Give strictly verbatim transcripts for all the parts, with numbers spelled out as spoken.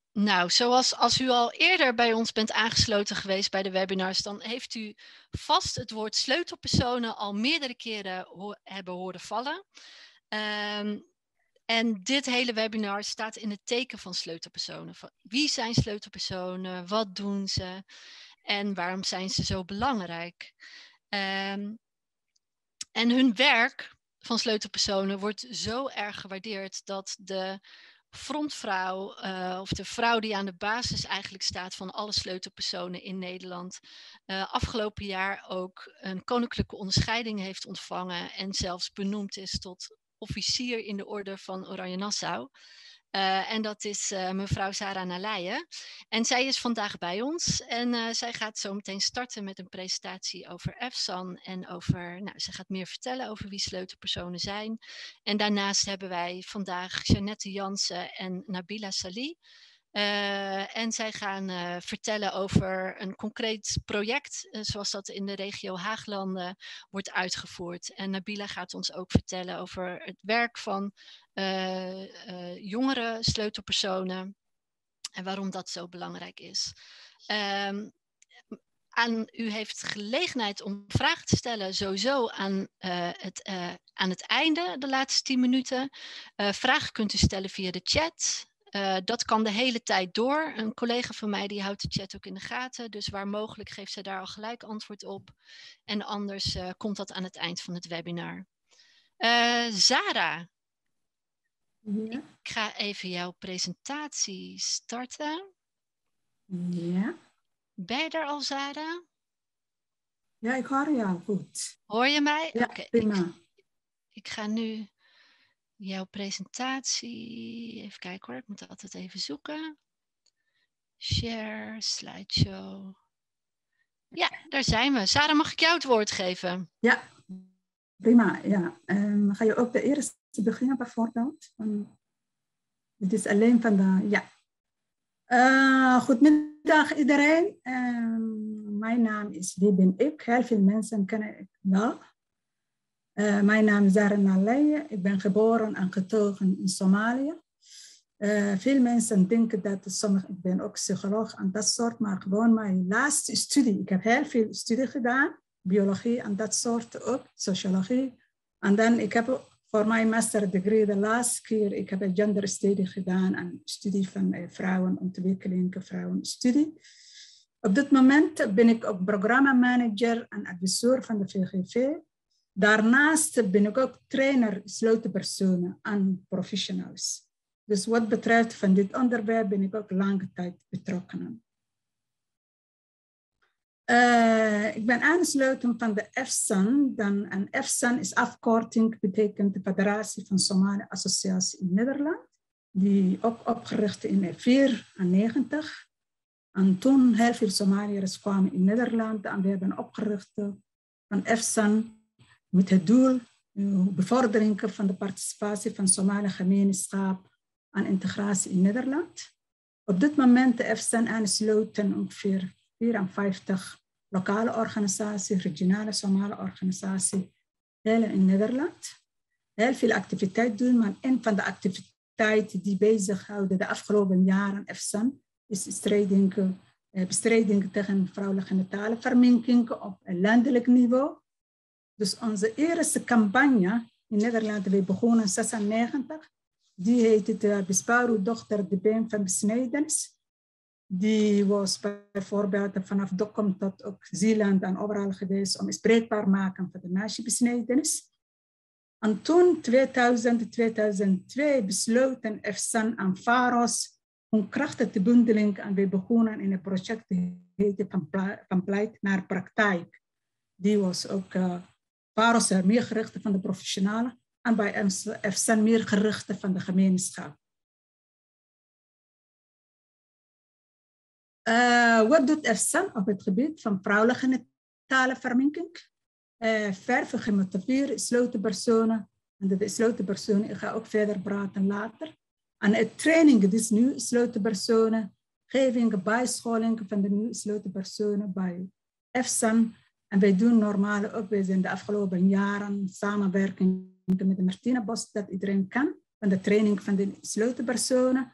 Nou, zoals als u al eerder bij ons bent aangesloten geweest bij de webinars, dan heeft u vast het woord sleutelpersonen al meerdere keren ho- hebben horen vallen. Um, en dit hele webinar staat in het teken van sleutelpersonen. Van wie zijn sleutelpersonen? Wat doen ze? En waarom zijn ze zo belangrijk? Um, en hun werk van sleutelpersonen wordt zo erg gewaardeerd dat de frontvrouw uh, of de vrouw die aan de basis eigenlijk staat van alle sleutelpersonen in Nederland uh, afgelopen jaar ook een koninklijke onderscheiding heeft ontvangen en zelfs benoemd is tot officier in de orde van Oranje Nassau. Uh, en dat is uh, mevrouw Sarah Nalaije. En zij is vandaag bij ons en uh, zij gaat zo meteen starten met een presentatie over F S A N en over, nou, ze gaat meer vertellen over wie sleutelpersonen zijn. En daarnaast hebben wij vandaag Jeannette Jansen en Nabila Salih. Uh, en zij gaan uh, vertellen over een concreet project, uh, zoals dat in de regio Haaglanden wordt uitgevoerd. En Nabila gaat ons ook vertellen over het werk van uh, uh, jongere sleutelpersonen en waarom dat zo belangrijk is. Um, aan, u heeft gelegenheid om vragen te stellen sowieso aan, uh, het, uh, aan het einde, de laatste tien minuten. Uh, vragen kunt u stellen via de chat. Uh, dat kan de hele tijd door. Een collega van mij die houdt de chat ook in de gaten. Dus waar mogelijk geeft zij daar al gelijk antwoord op. En anders uh, komt dat aan het eind van het webinar. Uh, Zara, ja. Ik ga even jouw presentatie starten. Ja. Ben je er al, Zara? Ja, ik hoor jou goed. Hoor je mij? Ja, okay, prima. Ik, ik ga nu jouw presentatie... Even kijken hoor, ik moet altijd even zoeken. Share, slideshow. Ja, daar zijn we. Sarah, mag ik jou het woord geven? Ja, prima. Ja. Um, ga je ook de eerste beginnen bijvoorbeeld? Um, het is alleen van de... Ja. Uh, goedemiddag iedereen. Um, mijn naam is, wie ben ik? Heel veel mensen kennen ik wel. Uh, mijn naam is Sarah Nalaije. Ik ben geboren en getogen in Somalië. Uh, veel mensen denken dat sommige, ik ben ook psycholoog en dat soort, maar gewoon mijn laatste studie. Ik heb heel veel studie gedaan, biologie en dat soort ook, sociologie. En dan ik heb voor mijn master degree de laatste keer, ik heb een genderstudie gedaan en studie van uh, vrouwenontwikkeling, vrouwenstudie. Op dit moment ben ik ook programmamanager en adviseur van de V G V. Daarnaast ben ik ook trainer sleutelpersonen en professionals. Dus wat betreft van dit onderwerp ben ik ook lange tijd betrokken. Uh, ik ben aansluiting van de F S A N. Dan, en F S A N is afkorting, betekent de Federatie van Somali Associatie in Nederland. Die ook opgericht in negentien vierennegentig. En toen heel veel Somaliërs kwamen in Nederland en we hebben opgericht van F S A N met het doel uh, bevordering van de participatie van Somalische gemeenschap aan integratie in Nederland. Op dit moment de F S A N aansluiten ongeveer vierenvijftig lokale organisaties, regionale Somale organisaties, heel in Nederland. Heel veel activiteit doen, maar een van de activiteiten die bezighouden de afgelopen jaren F S A N is strijding, uh, bestrijding tegen vrouwelijke genitale verminking op een landelijk niveau. Dus onze eerste campagne in Nederland, we begonnen in zesennegentig. Die heette de Bespaar dochter de been van besnijdenis. Die was bijvoorbeeld vanaf Dokkum tot ook Zeeland en overal geweest om spreekbaar maken van de meisjebesnijdenis. En toen, tweeduizend, tweeduizend twee, besloten F S A N en Faros om krachten te bundelen en we begonnen in een project dat heette Van Pleit naar Praktijk. Die was ook, uh, Faros er meer gericht van de professionalen. En bij F S A N meer gericht van de gemeenschap. Uh, wat doet F S A N op het gebied van vrouwelijke genitale verminking? Uh, verven, gemotiveerd, sleutelpersonen. En de sleutelpersonen, ik ga ook verder praten later. En het training, dus nu sleutelpersonen, geving, bijscholing van de nieuwe sleutelpersonen bij F S A N. En wij doen normaal ook, wij zijn de afgelopen jaren samenwerking met de Martina Bos, dat iedereen kan, van de training van de sleutelpersonen.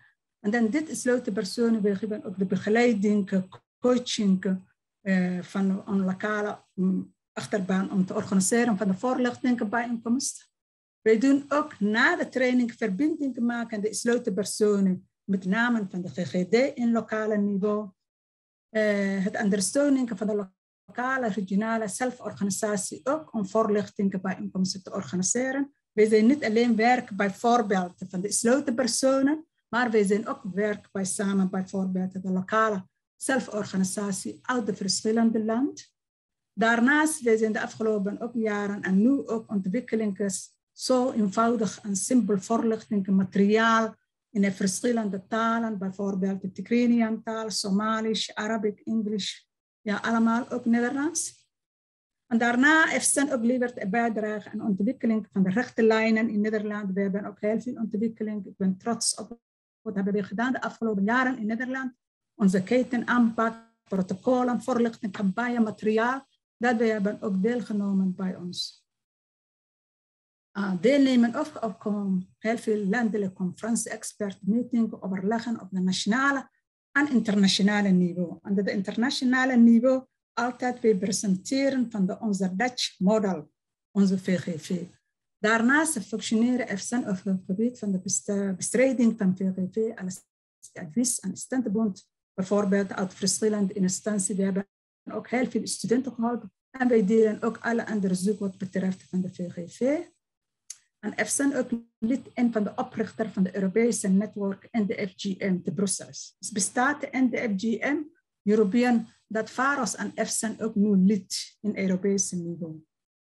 En dan dit gesloten personen, we geven ook de begeleiding, coaching uh, van een lokale um, achterbaan om te organiseren van de voorlichtingbijeenkomst. Wij doen ook na de training verbinding maken de gesloten personen met name van de G G D in lokale niveau. Uh, het ondersteunen van de lokale, regionale zelforganisatie ook om voorlichtingbijeenkomsten te organiseren. Wij zijn niet alleen werk bijvoorbeeld van de gesloten personen, maar wij zijn ook werk bij samen bijvoorbeeld de lokale zelforganisatie uit de verschillende landen. Daarnaast wij zijn de afgelopen ook jaren en nu ook ontwikkelingen zo eenvoudig en simpel voorlichtingsmateriaal in de verschillende talen, bijvoorbeeld de Tigrinian taal, Somalisch, Arabisch, Engels, ja allemaal ook Nederlands. En daarna heeft Efsan ook levert een bijdrage aan de ontwikkeling van de rechtenlijnen in Nederland. We hebben ook heel veel ontwikkeling. Ik ben trots op wat hebben we gedaan de afgelopen jaren in Nederland. Onze ketenaanpak, protocollen, voorlichting, campagne, materiaal. Dat we hebben ook deelgenomen bij ons. Uh, deelnemen ook op heel veel landelijke conferenties, expertmeetingen, overleggen op de nationale en internationale niveau. En op het internationale niveau altijd we presenteren van de, onze Dutch model, onze V G V. Daarnaast functioneren Efsan op het gebied van de bestrijding van V G V als advies- en standpunt, bijvoorbeeld uit verschillende instanties. We hebben ook heel veel studenten gehouden en wij delen ook alle onderzoek wat betreft van de V G V. En Efsan ook lid in van de oprichter van de Europese netwerk N D F G M te Brussel. Dus bestaat de N D F G M, European, dat Faros en Efsan ook nu lid in Europese niveau.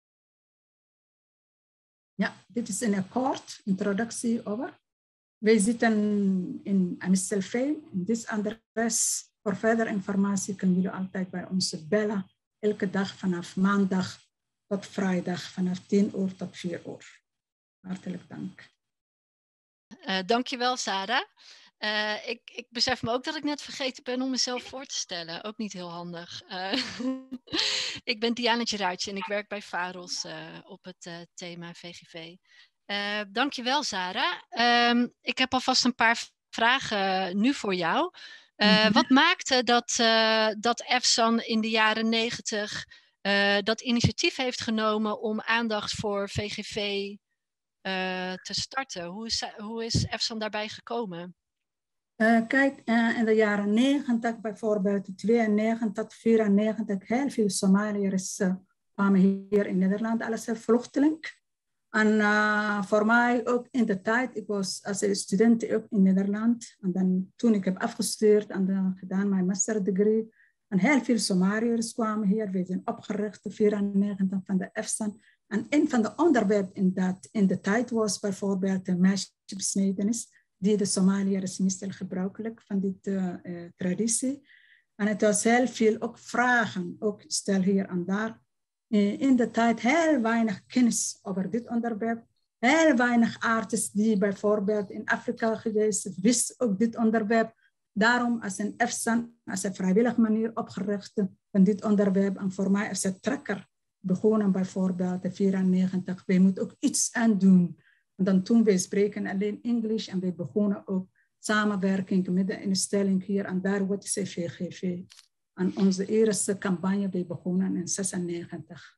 Ja, dit is een kort introductie over. Wij zitten in Amstelveen. In dit adres voor verdere informatie kunnen jullie altijd bij ons bellen. Elke dag vanaf maandag tot vrijdag vanaf tien uur tot vier uur. Hartelijk dank. Uh, dankjewel, Sarah. Uh, ik, ik besef me ook dat ik net vergeten ben om mezelf voor te stellen. Ook niet heel handig. Uh, ik ben Diana Geruitje en ik werk bij Faros uh, op het uh, thema V G V. Uh, dankjewel, Sarah. Um, ik heb alvast een paar vragen nu voor jou. Uh, mm-hmm. Wat maakte dat, uh, dat Efsan in de jaren negentig uh, dat initiatief heeft genomen om aandacht voor V G V uh, te starten? Hoe is, hoe is Efsan daarbij gekomen? Uh, kijk, uh, in de jaren negentig, bijvoorbeeld tweeënnegentig tot vierennegentig, heel veel Somaliërs uh, kwamen hier in Nederland als vluchteling. En uh, voor mij ook in de tijd, ik was als student ook in Nederland. En dan, toen ik heb afgestudeerd en dan gedaan mijn masterdegree. En heel veel Somaliërs kwamen hier. We zijn opgericht in vierennegentig van de Efsan. En een van de onderwerpen in, dat, in de tijd was bijvoorbeeld de meisjesbesnijdenis. Die de Somaliërs meestal gebruikelijk van die uh, uh, traditie. En het was heel veel ook vragen, ook stel hier en daar. Uh, in de tijd heel weinig kennis over dit onderwerp. Heel weinig artsen die bijvoorbeeld in Afrika geweest wisten ook dit onderwerp. Daarom als een Efsan, als een vrijwillige manier opgericht van dit onderwerp. En voor mij is het trekker begonnen bijvoorbeeld in vierennegentig. Wij moeten ook iets aan doen. En dan toen wij spreken alleen Engels en we begonnen ook samenwerking met de instelling hier en daar, wat is V G V. En onze eerste campagne, we begonnen in zesennegentig.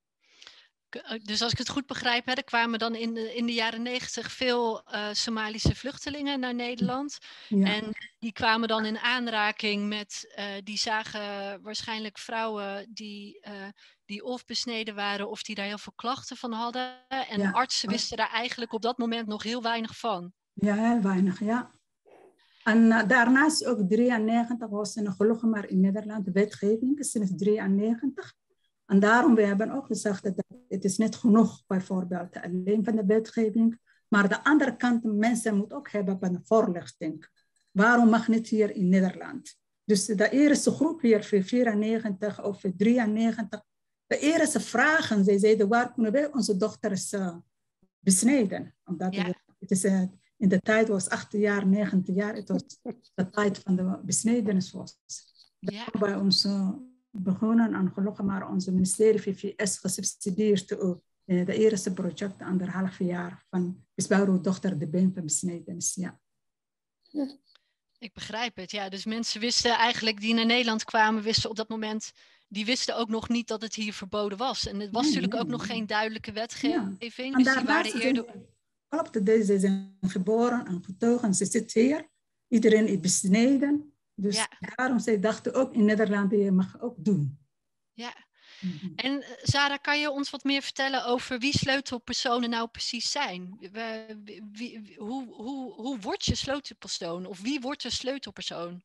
Dus als ik het goed begrijp, hè, er kwamen dan in de, in de jaren negentig veel uh, Somalische vluchtelingen naar Nederland. Ja. En die kwamen dan in aanraking met, uh, die zagen waarschijnlijk vrouwen die, uh, die of besneden waren of die daar heel veel klachten van hadden. En ja. artsen wisten daar eigenlijk op dat moment nog heel weinig van. Ja, heel weinig, ja. En uh, daarnaast ook drieënnegentig was er gelukkig maar in Nederland de wetgeving sinds drieënnegentig. En daarom we hebben ook gezegd dat het is niet genoeg bijvoorbeeld alleen van de wetgeving, maar de andere kant mensen moeten ook hebben van de voorlichting. Waarom mag niet hier in Nederland? Dus de eerste groep hier voor vierennegentig of drieënnegentig, de eerste vragen, zij zeiden waar kunnen wij onze dochters uh, besnijden? Omdat ja. het, het is, uh, in de tijd was acht jaar, negen jaar, het was de tijd van de besnijdenis was. Ja. Bij ons uh, begonnen en gelukkig maar onze ministerie V V S gesubsidieerd ook uh, de eerste project anderhalf jaar van Bisbouw dochter de been van besnijdenis. Ja. Ik begrijp het, ja. Dus mensen wisten eigenlijk die naar Nederland kwamen, wisten op dat moment, die wisten ook nog niet dat het hier verboden was. En het was Nee, natuurlijk nee, ook nog nee. geen duidelijke wetgeving. Ja. En Dus die daarnaast waren eerder... zijn, klopt, deze zijn geboren en getogen. Ze zitten hier. Iedereen is besneden. Dus Ja. daarom zij dachten ook in Nederland, je mag ook doen. Ja. Mm-hmm. En Sarah, kan je ons wat meer vertellen over wie sleutelpersonen nou precies zijn? Wie, wie, hoe, hoe, hoe word je sleutelpersoon? Of wie wordt een sleutelpersoon?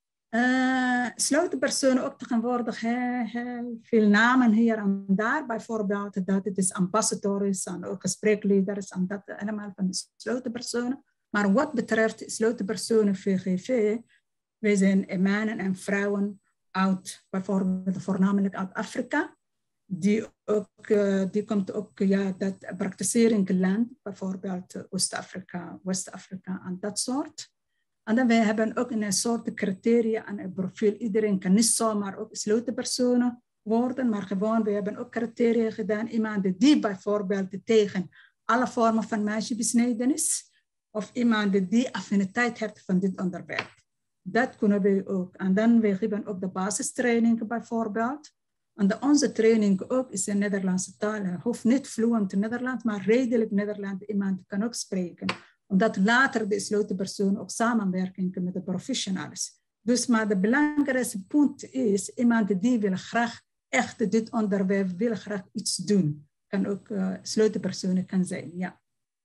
Uh, sleutelpersonen ook tegenwoordig heel, heel veel namen hier en daar. Bijvoorbeeld dat het is ambassadors en ook gespreksleiders en dat allemaal van de sleutelpersonen. Maar wat betreft sleutelpersonen V G V, wij zijn mannen en vrouwen uit, bijvoorbeeld voornamelijk uit Afrika. Die, ook, uh, die komt ook, ja, dat praktiseren land, bijvoorbeeld Oost-Afrika, West-Afrika en dat soort. En dan wij hebben ook een soort criteria en een profiel. Iedereen kan niet zomaar ook sleutelpersonen worden, maar gewoon, we hebben ook criteria gedaan. Iemand die bijvoorbeeld tegen alle vormen van meisjesbesnijdenis, of iemand die affiniteit heeft van dit onderwerp. Dat kunnen we ook. En dan we geven ook de basistraining bijvoorbeeld. En de, onze training ook is in Nederlandse taal. Je hoeft niet fluent Nederlands, maar redelijk Nederlands. Iemand kan ook spreken. Omdat later de sleutelpersonen ook samenwerken met de professionals. Dus maar de belangrijkste punt is, iemand die wil graag echt dit onderwerp, wil graag iets doen. Kan ook uh, sleutelpersonen kan zijn, ja.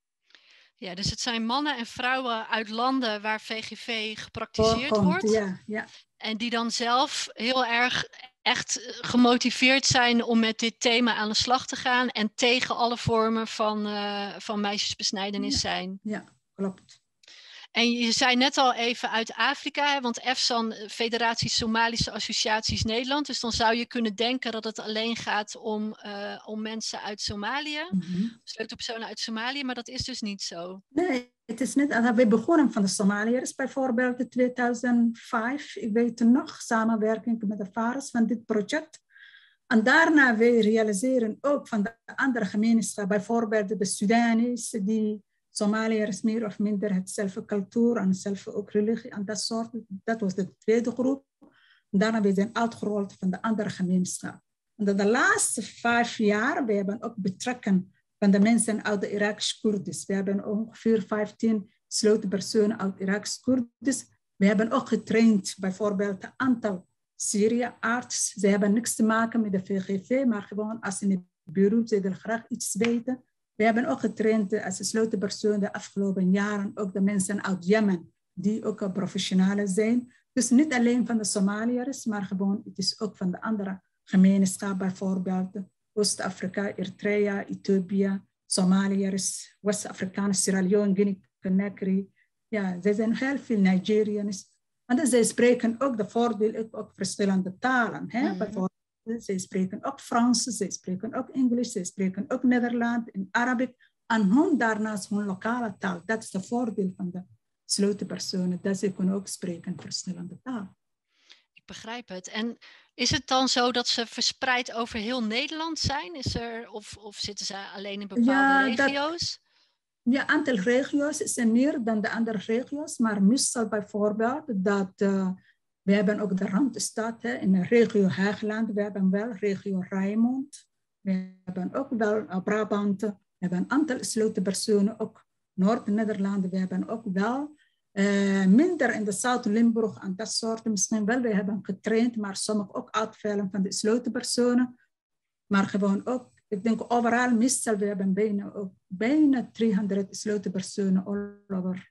Ja, dus het zijn mannen en vrouwen uit landen waar V G V gepraktiseerd Voorkomt, wordt. Ja, ja. En die dan zelf heel erg echt gemotiveerd zijn om met dit thema aan de slag te gaan. En tegen alle vormen van, uh, van meisjesbesnijdenis ja. zijn. Ja, klopt. En je zei net al even uit Afrika, want EFSAN, Federatie Somalische Associaties Nederland. Dus dan zou je kunnen denken dat het alleen gaat om, uh, om mensen uit Somalië, mm-hmm. sleutelpersonen uit Somalië, maar dat is dus niet zo. Nee, het is niet. We begonnen van de Somaliërs bijvoorbeeld in tweeduizend vijf. Ik weet nog, samenwerking met de vaders van dit project. En daarna we realiseren ook van de andere gemeenschappen, bijvoorbeeld de Sudanese, die Somaliërs meer of minder hetzelfde cultuur en hetzelfde ook religie en dat soort. Dat was de tweede groep. En daarna we zijn uitgerold van de andere gemeenschap. En de laatste vijf jaar, we hebben ook betrekken van de mensen uit de Iraaks-Koerdisch. We hebben ongeveer vijftien sleutelpersonen uit Iraaks-Koerdisch. We hebben ook getraind, bijvoorbeeld een aantal Syrië-arts. Ze hebben niks te maken met de V G V, maar gewoon als in het beroep, ze willen graag iets weten. We hebben ook getraind als sleutelpersoon de afgelopen jaren ook de mensen uit Jemen, die ook professionalen zijn. Dus niet alleen van de Somaliërs, maar gewoon het is ook van de andere gemeenschappen, bijvoorbeeld Oost-Afrika, Eritrea, Ethiopië, Somaliërs, West-Afrikaans, Sierra Leone, Guinea-Conakry. Ja, er zijn heel veel Nigeriërs. En zij spreken ook de voordeel ook verschillende talen. Hè? Mm-hmm. Bijvoorbeeld, zij spreken ook Frans, zij spreken ook Engels, zij spreken ook Nederlands en Arabisch. En hun daarnaast hun lokale taal. Dat is het voordeel van de sleutelpersonen, dat ze kunnen ook spreken verschillende talen. Ik begrijp het. En is het dan zo dat ze verspreid over heel Nederland zijn? Is er, of, of zitten ze alleen in bepaalde ja, regio's? Dat, ja, een aantal regio's zijn meer dan de andere regio's. Maar meestal bijvoorbeeld dat uh, we hebben ook de Randstad hè, in de regio Haagland. We hebben wel regio Rijnmond. We hebben ook wel uh, Brabant. We hebben een aantal sleutelpersonen, ook Noord-Nederland. We hebben ook wel uh, minder in de Zuid-Limburg en dat soort. Misschien wel, we hebben getraind, maar sommige ook uitvallen van de sleutelpersonen. Maar gewoon ook, ik denk overal, meestal, we hebben bijna, ook, bijna driehonderd sleutelpersonen all over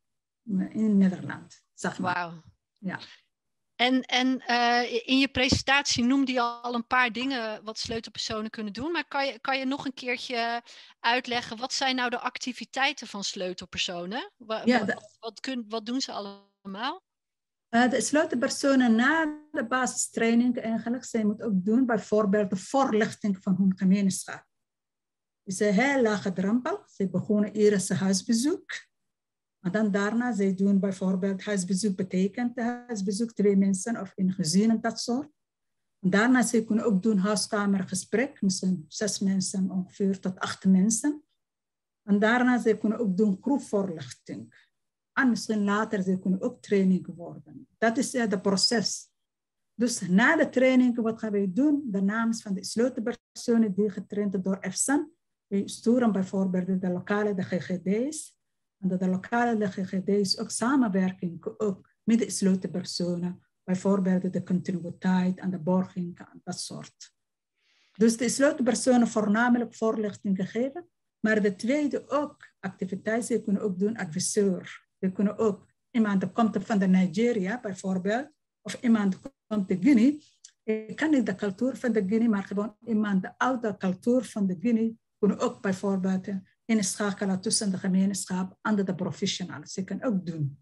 in Nederland, zeg maar. Wauw. Ja. En, en uh, in je presentatie noemde je al een paar dingen wat sleutelpersonen kunnen doen. Maar kan je, kan je nog een keertje uitleggen, wat zijn nou de activiteiten van sleutelpersonen? Wat, ja, wat, wat, wat, kun, wat doen ze allemaal? Uh, de sleutelpersonen na de basistraining eigenlijk, zij moeten ook doen bijvoorbeeld de voorlichting van hun gemeenschap. Het is een heel lage drempel. Ze begonnen eerst een huisbezoek. En dan daarna, zij doen bijvoorbeeld huisbezoek betekent huisbezoek twee mensen of in gezin en dat soort. En daarna, ze kunnen ook doen huiskamergesprek, misschien zes mensen ongeveer tot acht mensen. En daarna, ze kunnen ook doen groepvoorlichting. En misschien later ze kunnen ook training worden. Dat is het uh, proces. Dus na de training, wat gaan we doen? De namen van de sleutelpersonen die getraind zijn door F S A N. We sturen bijvoorbeeld de lokale de G G D's. En de, de lokale de G G D's ook samenwerking ook met de sleutelpersonen. Bijvoorbeeld de continuïteit en de borging en dat soort. Dus de sleutelpersonen voornamelijk voorlichting geven. Maar de tweede ook activiteiten, ze kunnen ook doen adviseur. Ze kunnen ook, iemand komt van de Nigeria bijvoorbeeld, of iemand komt uit Guinea. Ik kan niet de cultuur van de Guinea, maar gewoon iemand de oude cultuur van de Guinea kunnen ook bijvoorbeeld inschakelen tussen de gemeenschap en de professionals. Ze kunnen ook doen.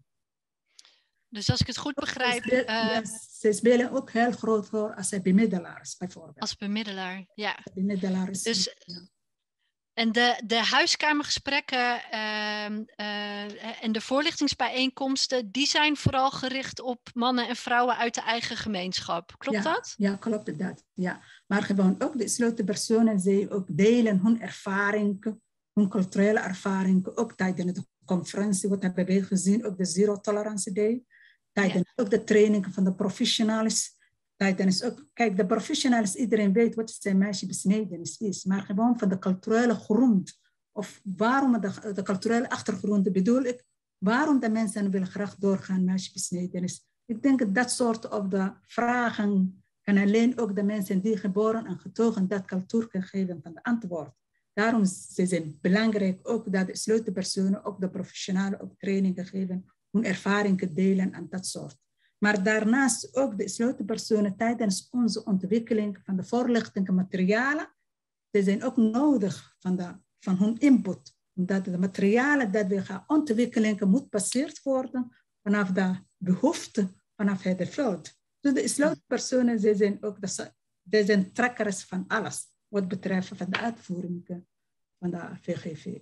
Dus als ik het goed begrijp... Ze, uh, ja, ze spelen ook heel groot voor als bemiddelaars bijvoorbeeld. Als bemiddelaar, ja. Bemiddelaars. Dus, ja. En de, de huiskamergesprekken uh, uh, en de voorlichtingsbijeenkomsten, die zijn vooral gericht op mannen en vrouwen uit de eigen gemeenschap. Klopt ja, dat? Ja, klopt dat. Ja. Maar gewoon ook de sleutelpersonen, ze ook delen hun ervaringen, hun culturele ervaringen, ook tijdens de conferentie, wat hebben we gezien, ook de Zero Tolerance Day, tijdens ja. ook de training van de professionals. Tijdens ook, kijk, de professionals, iedereen weet wat zijn meisjesbesnedenis is, maar gewoon van de culturele grond, of waarom de, de culturele achtergrond bedoel ik, waarom de mensen willen graag doorgaan meisjesbesnedenis. Ik denk dat dat soort of de vragen kan alleen ook de mensen die geboren en getogen dat cultuur kunnen geven van de antwoord. Daarom is het belangrijk ook dat de sleutelpersonen, ook de professionalen, ook trainingen geven, hun ervaringen delen en dat soort. Maar daarnaast ook de sleutelpersonen tijdens onze ontwikkeling van de voorlichtingsmaterialen, die zijn ook nodig van, de, van hun input. Omdat de materialen dat we gaan ontwikkelen, moet gebaseerd worden vanaf de behoefte, vanaf het veld. Dus de sleutelpersonen, die zijn ook de, die zijn trekkers van alles, wat betreft van de uitvoering van de V G V.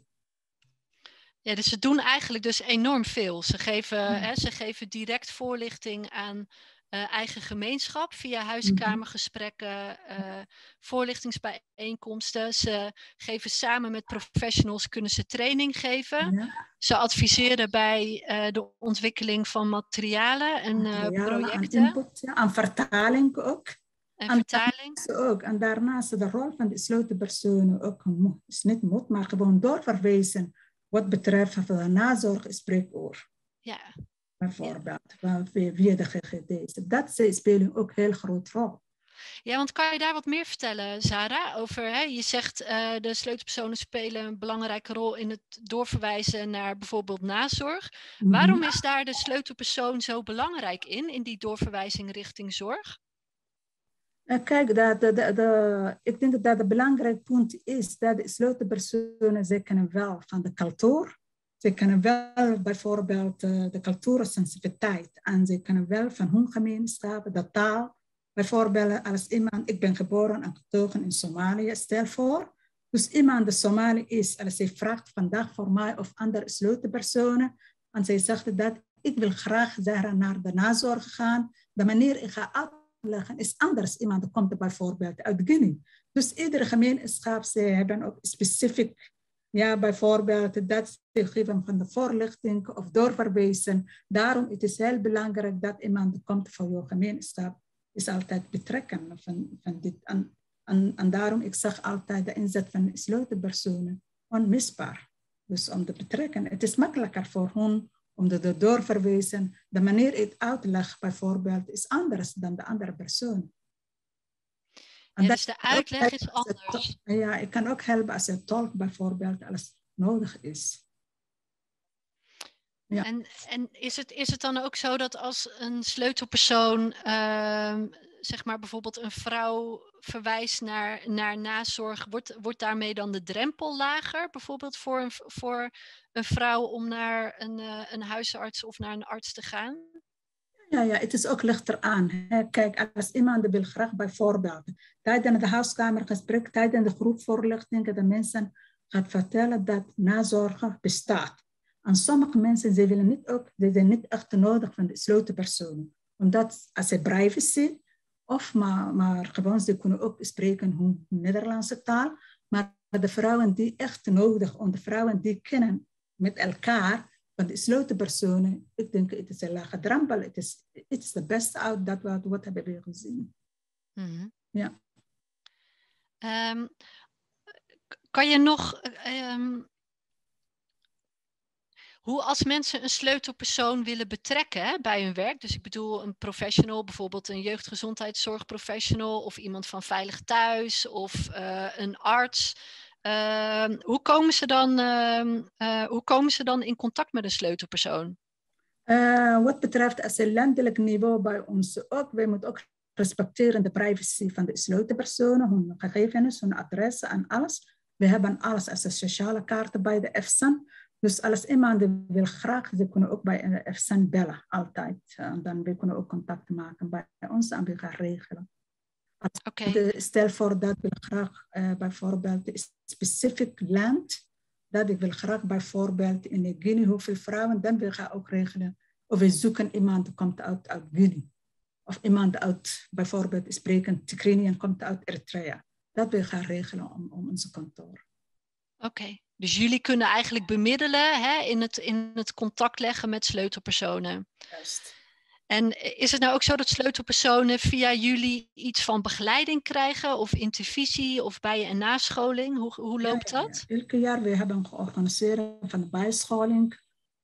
Ja, dus ze doen eigenlijk dus enorm veel. Ze geven, ja. hè, ze geven direct voorlichting aan uh, eigen gemeenschap via huiskamergesprekken, uh, voorlichtingsbijeenkomsten. Ze geven samen met professionals, kunnen ze training geven. Ja. Ze adviseren bij uh, de ontwikkeling van materialen en uh, projecten. En input, ja, en vertaling ook. En, en vertaling. Ook. En daarnaast de rol van de sleutelpersonen ook is niet moet, maar gewoon doorverwijzen. Wat betreft de nazorg spreekuur. Ja. Bijvoorbeeld, ja. Via de G G D's. Dat spelen ook een heel groot rol. Ja, want kan je daar wat meer vertellen, Zara? Over, hè, je zegt uh, de sleutelpersonen spelen een belangrijke rol in het doorverwijzen naar bijvoorbeeld nazorg. Mm-hmm. Waarom is daar de sleutelpersoon zo belangrijk in, in die doorverwijzing richting zorg? Kijk, dat, de, de, de, ik denk dat het belangrijk punt is dat de sleutelpersonen, ze kennen wel van de cultuur. Ze kennen wel bijvoorbeeld de cultuursensitiviteit. En ze kennen wel van hun gemeenschap, de taal. Bijvoorbeeld als iemand, ik ben geboren en getogen in Somalië, stel voor. Dus iemand die Somali is, als hij vraagt vandaag voor mij of andere sleutelpersonen. En zij zegt dat ik wil graag naar de nazorg gaan. De manier ik ga uit is anders. Iemand komt bijvoorbeeld uit Guinea. Dus iedere gemeenschap, ze hebben ook specifiek, ja, bijvoorbeeld dat ze geven van de voorlichting of doorverwijzen. Daarom is het heel belangrijk dat iemand komt van je gemeenschap, is altijd betrekken van, van dit. En, en, en daarom, ik zeg altijd, de inzet van sleutelpersonen onmisbaar. Dus om te betrekken, het is makkelijker voor hen om te doorverwijzen. De manier het uitleg bijvoorbeeld is anders dan de andere persoon. Ja, dus de uitleg is anders. Ja, ik kan ook helpen als een tolk bijvoorbeeld als nodig is. Ja. En, en is, het, is het dan ook zo dat als een sleutelpersoon, uh, zeg maar bijvoorbeeld een vrouw verwijst naar, naar nazorg, wordt, wordt daarmee dan de drempel lager? Bijvoorbeeld voor een, voor een vrouw om naar een, uh, een huisarts of naar een arts te gaan? Ja, ja, het is ook lichter aan. Hè. Kijk, als iemand wil graag bijvoorbeeld tijdens de huiskamergesprek, tijdens de groepvoorlichting, de mensen gaat vertellen dat nazorg bestaat. En sommige mensen ze willen niet ook, ze zijn niet echt nodig van de sleutelpersonen. Omdat als ze privacy, of maar, maar gewoon ze kunnen ook spreken hun Nederlandse taal. Maar de vrouwen die echt nodig, en de vrouwen die kennen met elkaar, van de gesloten personen, ik denk het is een lage drempel. Het is, het is de beste uit dat wat, wat hebben we gezien. Mm-hmm. Ja. Um, kan je nog... Um, hoe als mensen een sleutelpersoon willen betrekken hè, bij hun werk, dus ik bedoel een professional, bijvoorbeeld een jeugdgezondheidszorgprofessional of iemand van Veilig Thuis of uh, een arts, uh, hoe, komen ze dan, uh, uh, hoe komen ze dan in contact met een sleutelpersoon? Uh, wat betreft als een landelijk niveau bij ons ook, wij moeten ook respecteren de privacy van de sleutelpersonen, hun gegevens, hun adressen en alles. We hebben alles als een sociale kaart bij de F S A N. Dus als iemand wil graag, ze kunnen ook bij de F S A N bellen, altijd. En dan we kunnen ook contact maken bij ons en we gaan regelen. Okay. De, stel voor dat we graag uh, bijvoorbeeld een specifiek land, dat ik wil graag bijvoorbeeld in Guinea hoeveel vrouwen, dan wil ik ook regelen. Of we zoeken iemand die komt uit, uit Guinea. Of iemand uit, bijvoorbeeld spreken Tigrinian komt uit Eritrea. Dat wil ik gaan regelen om, om onze kantoor. Oké, okay. Dus jullie kunnen eigenlijk bemiddelen hè, in, het, in het contact leggen met sleutelpersonen. Juist. En is het nou ook zo dat sleutelpersonen via jullie iets van begeleiding krijgen of intervisie of bij- en nascholing? Hoe, hoe loopt ja, ja, dat? Ja. Elke jaar we hebben georganiseerd van de bijscholing,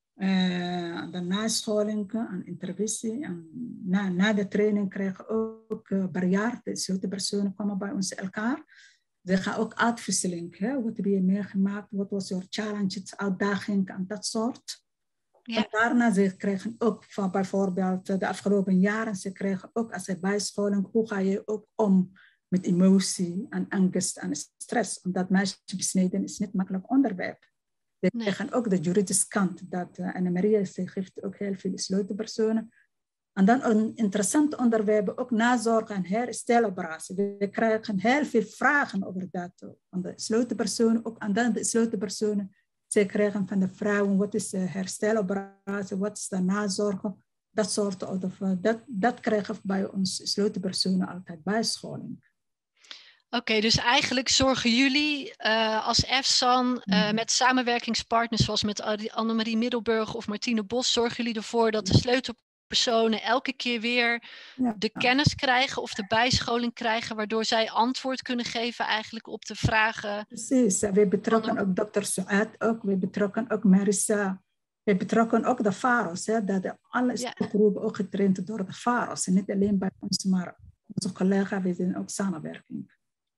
uh, de nascholing en intervisie. En na, na de training krijgen we ook uh, per jaar, de sleutelpersonen komen bij ons elkaar. Ze gaan ook uitwisseling. Hè? Wat heb je meegemaakt? Wat was je challenge, uitdaging en dat soort. Ja. En daarna ze krijgen ook van bijvoorbeeld de afgelopen jaren, ze krijgen ook als een bijscholing, hoe ga je ook om met emotie en angst en stress. Omdat meisjesbesneden is niet makkelijk onderwerp. Ze nee. krijgen ook de juridische kant. Dat uh, Anne-Maria geeft ook heel veel sleutelpersonen. En dan een interessant onderwerp, ook nazorg en hersteloperatie. We krijgen heel veel vragen over dat. Van de sleutelpersonen, ook en dan de sleutelpersonen. Ze krijgen van de vrouwen, wat is de hersteloperatie, wat is de nazorg. Dat soort, of, dat, dat krijgen we bij ons sleutelpersonen altijd bijscholing. Oké, okay, dus eigenlijk zorgen jullie uh, als F S A N uh, met samenwerkingspartners zoals met Annemarie Middelburg of Martine Bos, zorgen jullie ervoor dat de sleutelpersonen elke keer weer ja. de kennis krijgen of de bijscholing krijgen, waardoor zij antwoord kunnen geven eigenlijk op de vragen. Precies, we betrokken ook dokter Suad, ook, we betrokken ook Marissa, we betrokken ook de V A R O's, hè, dat alle groepen ook getraind door de V A R O's. En niet alleen bij ons, maar onze collega's, we zijn ook samenwerking.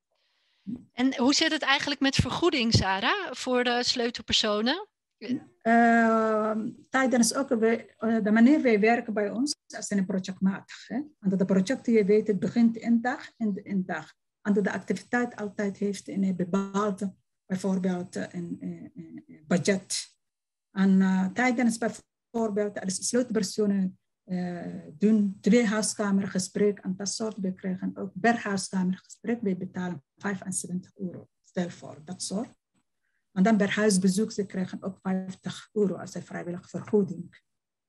En hoe zit het eigenlijk met vergoeding, Sarah, voor de sleutelpersonen? Uh, tijdens ook we, uh, de manier wij werken bij ons is een projectmatig. Hè? En de project, je weet, het begint in dag en de in dag. En de activiteit altijd heeft een bepaalde, bijvoorbeeld een, een, een budget. En uh, tijdens bijvoorbeeld als sleutelpersonen uh, doen twee huiskamergesprekken en dat soort. We krijgen ook per huiskamergesprek, we betalen vijfenzeventig euro. Stel voor, dat soort. En dan per huisbezoek, ze krijgen ook vijftig euro als een vrijwillige vergoeding.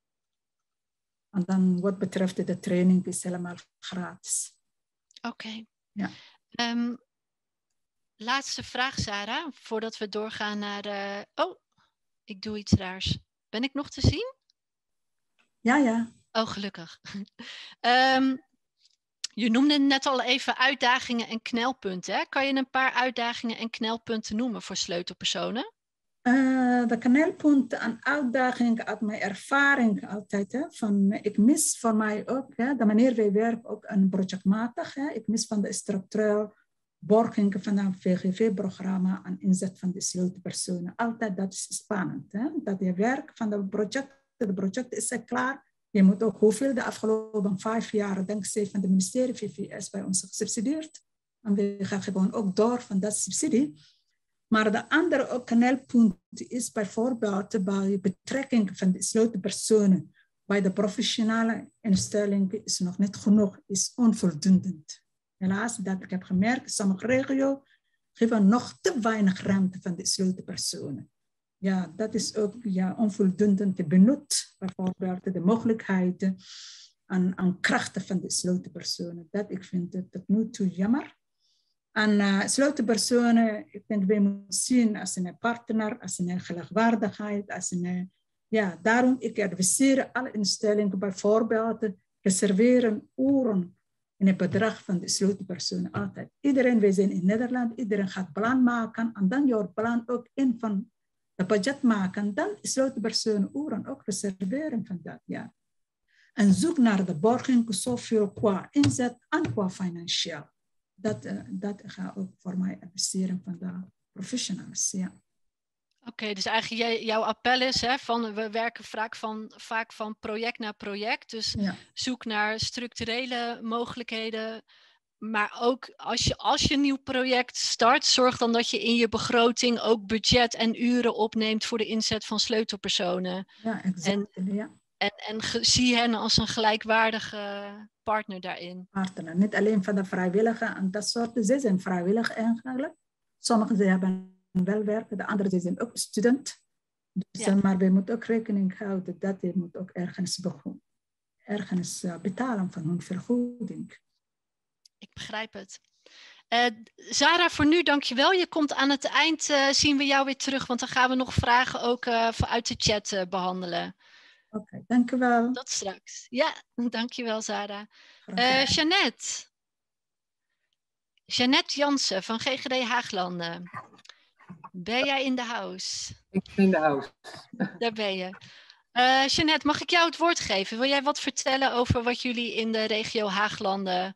En dan wat betreft de training is helemaal gratis. Oké. Okay. Ja. Um, laatste vraag, Sarah, voordat we doorgaan naar de... Oh, ik doe iets raars. Ben ik nog te zien? Ja, ja. Oh, gelukkig. um, je noemde net al even uitdagingen en knelpunten. Hè? Kan je een paar uitdagingen en knelpunten noemen voor sleutelpersonen? Uh, de knelpunten en uitdagingen uit mijn ervaring altijd. Hè, van, ik mis voor mij ook, hè, de manier wij werken ook een projectmatig. Hè, ik mis van de structureel borging van een V G V-programma en inzet van de sleutelpersonen. Altijd dat is spannend. Hè, dat je werk van het project, het project is klaar. Je moet ook hoeveel de afgelopen vijf jaar, dankzij van het ministerie V V S bij ons gesubsidieerd. En we gaan gewoon ook door van dat subsidie. Maar de andere ook knelpunt is bijvoorbeeld bij betrekking van de sleutelpersonen bij de professionele instellingen is nog niet genoeg, is onvoldoende. Helaas, dat ik heb gemerkt, sommige regio's geven nog te weinig ruimte van de sleutelpersonen. Ja, dat is ook ja, onvoldoende te benut, bijvoorbeeld de mogelijkheden en, en krachten van de sleutelpersonen. Dat ik vind het tot nu toe jammer. En uh, sleutelpersonen, ik denk, wij moeten zien als een partner, als een gelijkwaardigheid, als een Ja, daarom ik adviseer alle instellingen bijvoorbeeld reserveren uren in het bedrag van de sleutelpersonen altijd. Iedereen, wij zijn in Nederland, iedereen gaat plan maken en dan jouw plan ook in van de budget maken. Dan sleutelpersonen uren ook reserveren van dat, ja. En zoek naar de borging zoveel qua inzet en qua financieel. Dat, uh, dat ga ook voor mij adviseren van de professionals, ja. Oké, okay, dus eigenlijk jij, jouw appel is, hè, van, we werken vaak van, vaak van project naar project. Dus ja. Zoek naar structurele mogelijkheden. Maar ook als je, als je een nieuw project start, zorg dan dat je in je begroting ook budget en uren opneemt voor de inzet van sleutelpersonen. Ja, exact. En, ja. en, en ge, zie hen als een gelijkwaardige partner daarin. Partner, niet alleen van de vrijwilligen en dat soort. Ze zijn vrijwillig eigenlijk. Sommigen ze hebben wel werken, de anderen zijn ook student. Dus, ja. Maar we moeten ook rekening houden dat je moet ook ergens, begon, ergens uh, betalen van hun vergoeding. Ik begrijp het. Uh, Zara, voor nu dankjewel. Je komt aan het eind, uh, zien we jou weer terug, want dan gaan we nog vragen ook uh, uit de chat uh, behandelen. Oké, okay, dankjewel. Tot straks. Ja, dankjewel Zara. Uh, Jeannette. Jeannette Jansen van G G D Haaglanden. Ben jij in de house? Ik ben in de house. Daar ben je. Uh, Jeannette, mag ik jou het woord geven? Wil jij wat vertellen over wat jullie in de regio Haaglanden,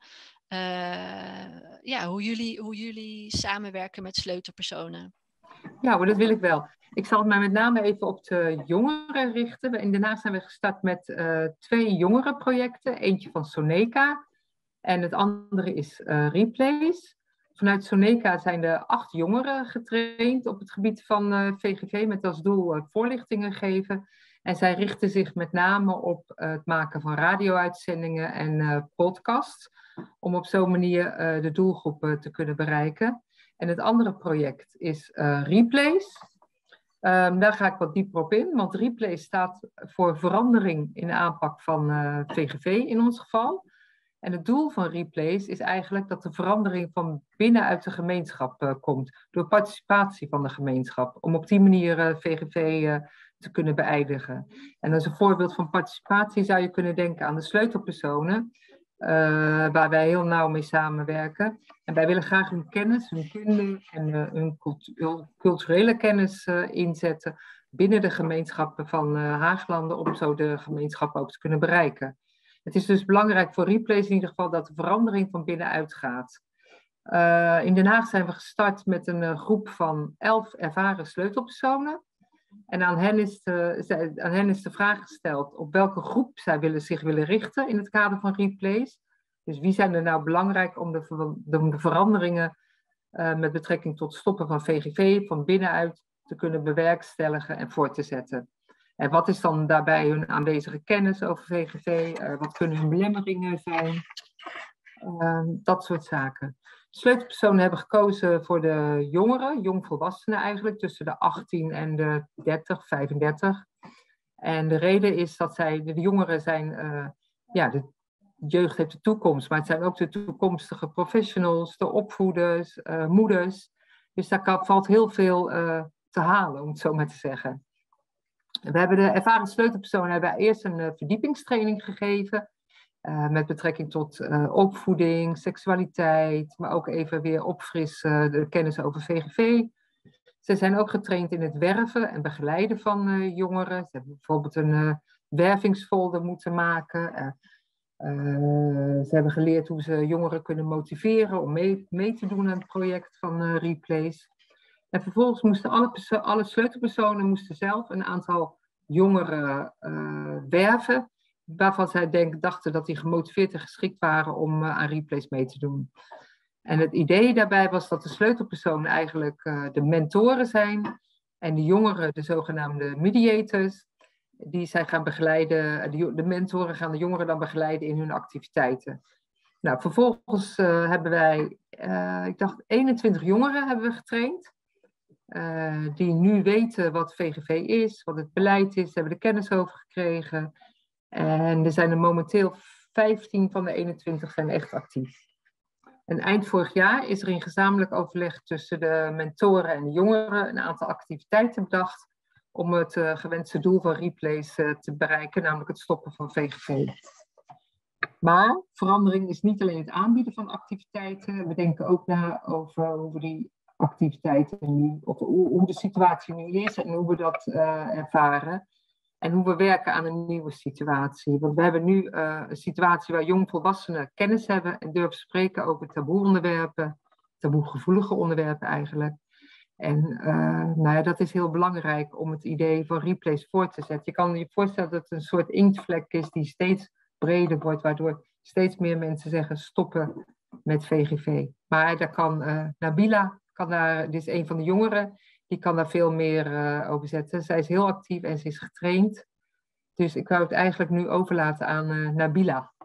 uh, ja, hoe jullie, hoe jullie samenwerken met sleutelpersonen? Ja, maar dat wil ik wel. Ik zal mij met name even op de jongeren richten. In Den Haag zijn we gestart met uh, twee jongerenprojecten. Eentje van Soneca en het andere is uh, Replace. Vanuit Soneca zijn er acht jongeren getraind op het gebied van uh, V G V met als doel uh, voorlichtingen geven. En zij richten zich met name op uh, het maken van radio-uitzendingen en uh, podcasts. Om op zo'n manier uh, de doelgroep uh, te kunnen bereiken. En het andere project is uh, Replace. Um, daar ga ik wat dieper op in, want Replace staat voor verandering in de aanpak van uh, V G V in ons geval. En het doel van Replace is eigenlijk dat de verandering van binnenuit de gemeenschap uh, komt. Door participatie van de gemeenschap. Om op die manier uh, V G V uh, te kunnen beëindigen. En als een voorbeeld van participatie zou je kunnen denken aan de sleutelpersonen. Uh, waar wij heel nauw mee samenwerken. En wij willen graag hun kennis, hun kunde en uh, hun cultu culturele kennis uh, inzetten binnen de gemeenschappen van uh, Haaglanden. Om zo de gemeenschap ook te kunnen bereiken. Het is dus belangrijk voor Replace in ieder geval dat de verandering van binnenuit gaat. Uh, in Den Haag zijn we gestart met een uh, groep van elf ervaren sleutelpersonen. En aan hen, is de, aan hen is de vraag gesteld op welke groep zij willen, zich willen richten in het kader van Replace. Dus wie zijn er nou belangrijk om de, de, de veranderingen uh, met betrekking tot stoppen van V G V van binnenuit te kunnen bewerkstelligen en voor te zetten. En wat is dan daarbij hun aanwezige kennis over V G V? Uh, wat kunnen hun belemmeringen zijn? Uh, dat soort zaken. Sleutelpersonen hebben gekozen voor de jongeren, jongvolwassenen eigenlijk, tussen de achttien en de dertig, vijfendertig. En de reden is dat zij, de jongeren zijn, uh, ja, de jeugd heeft de toekomst, maar het zijn ook de toekomstige professionals, de opvoeders, uh, moeders. Dus daar kan, valt heel veel uh, te halen, om het zo maar te zeggen. We hebben de ervaren sleutelpersonen hebben eerst een uh, verdiepingstraining gegeven. Uh, met betrekking tot uh, opvoeding, seksualiteit, maar ook even weer opfrissen, de kennis over V G V. Ze zijn ook getraind in het werven en begeleiden van uh, jongeren. Ze hebben bijvoorbeeld een uh, wervingsfolder moeten maken. Uh, uh, ze hebben geleerd hoe ze jongeren kunnen motiveren om mee, mee te doen aan het project van uh, Replace. En vervolgens moesten alle, alle sleutelpersonen moesten zelf een aantal jongeren uh, werven. Waarvan zij denk, dachten dat die gemotiveerd en geschikt waren om uh, aan Replace mee te doen. En het idee daarbij was dat de sleutelpersonen eigenlijk uh, de mentoren zijn. En de jongeren de zogenaamde mediators. Die zij gaan begeleiden, de, de mentoren gaan de jongeren dan begeleiden in hun activiteiten. Nou, vervolgens uh, hebben wij, uh, ik dacht eenentwintig jongeren hebben we getraind. Uh, die nu weten wat V G V is, wat het beleid is, hebben de kennis over gekregen. En er zijn er momenteel vijftien van de eenentwintig zijn echt actief. En eind vorig jaar is er in gezamenlijk overleg tussen de mentoren en de jongeren een aantal activiteiten bedacht om het uh, gewenste doel van Replace uh, te bereiken, namelijk het stoppen van V G V. Maar verandering is niet alleen het aanbieden van activiteiten. We denken ook na over hoe we die activiteiten nu, of hoe, hoe de situatie nu is en hoe we dat uh, ervaren. En hoe we werken aan een nieuwe situatie. Want we hebben nu uh, een situatie waar jongvolwassenen kennis hebben en durven spreken over taboe-onderwerpen, taboegevoelige onderwerpen eigenlijk. En uh, nou ja, dat is heel belangrijk om het idee van Replace voort te zetten. Je kan je voorstellen dat het een soort inktvlek is die steeds breder wordt, waardoor steeds meer mensen zeggen stoppen met V G V. Maar daar kan uh, Nabila, kan daar, dit is een van de jongeren, die kan daar veel meer uh, over zetten. Zij is heel actief en ze is getraind. Dus ik wou het eigenlijk nu overlaten aan uh, Nabila.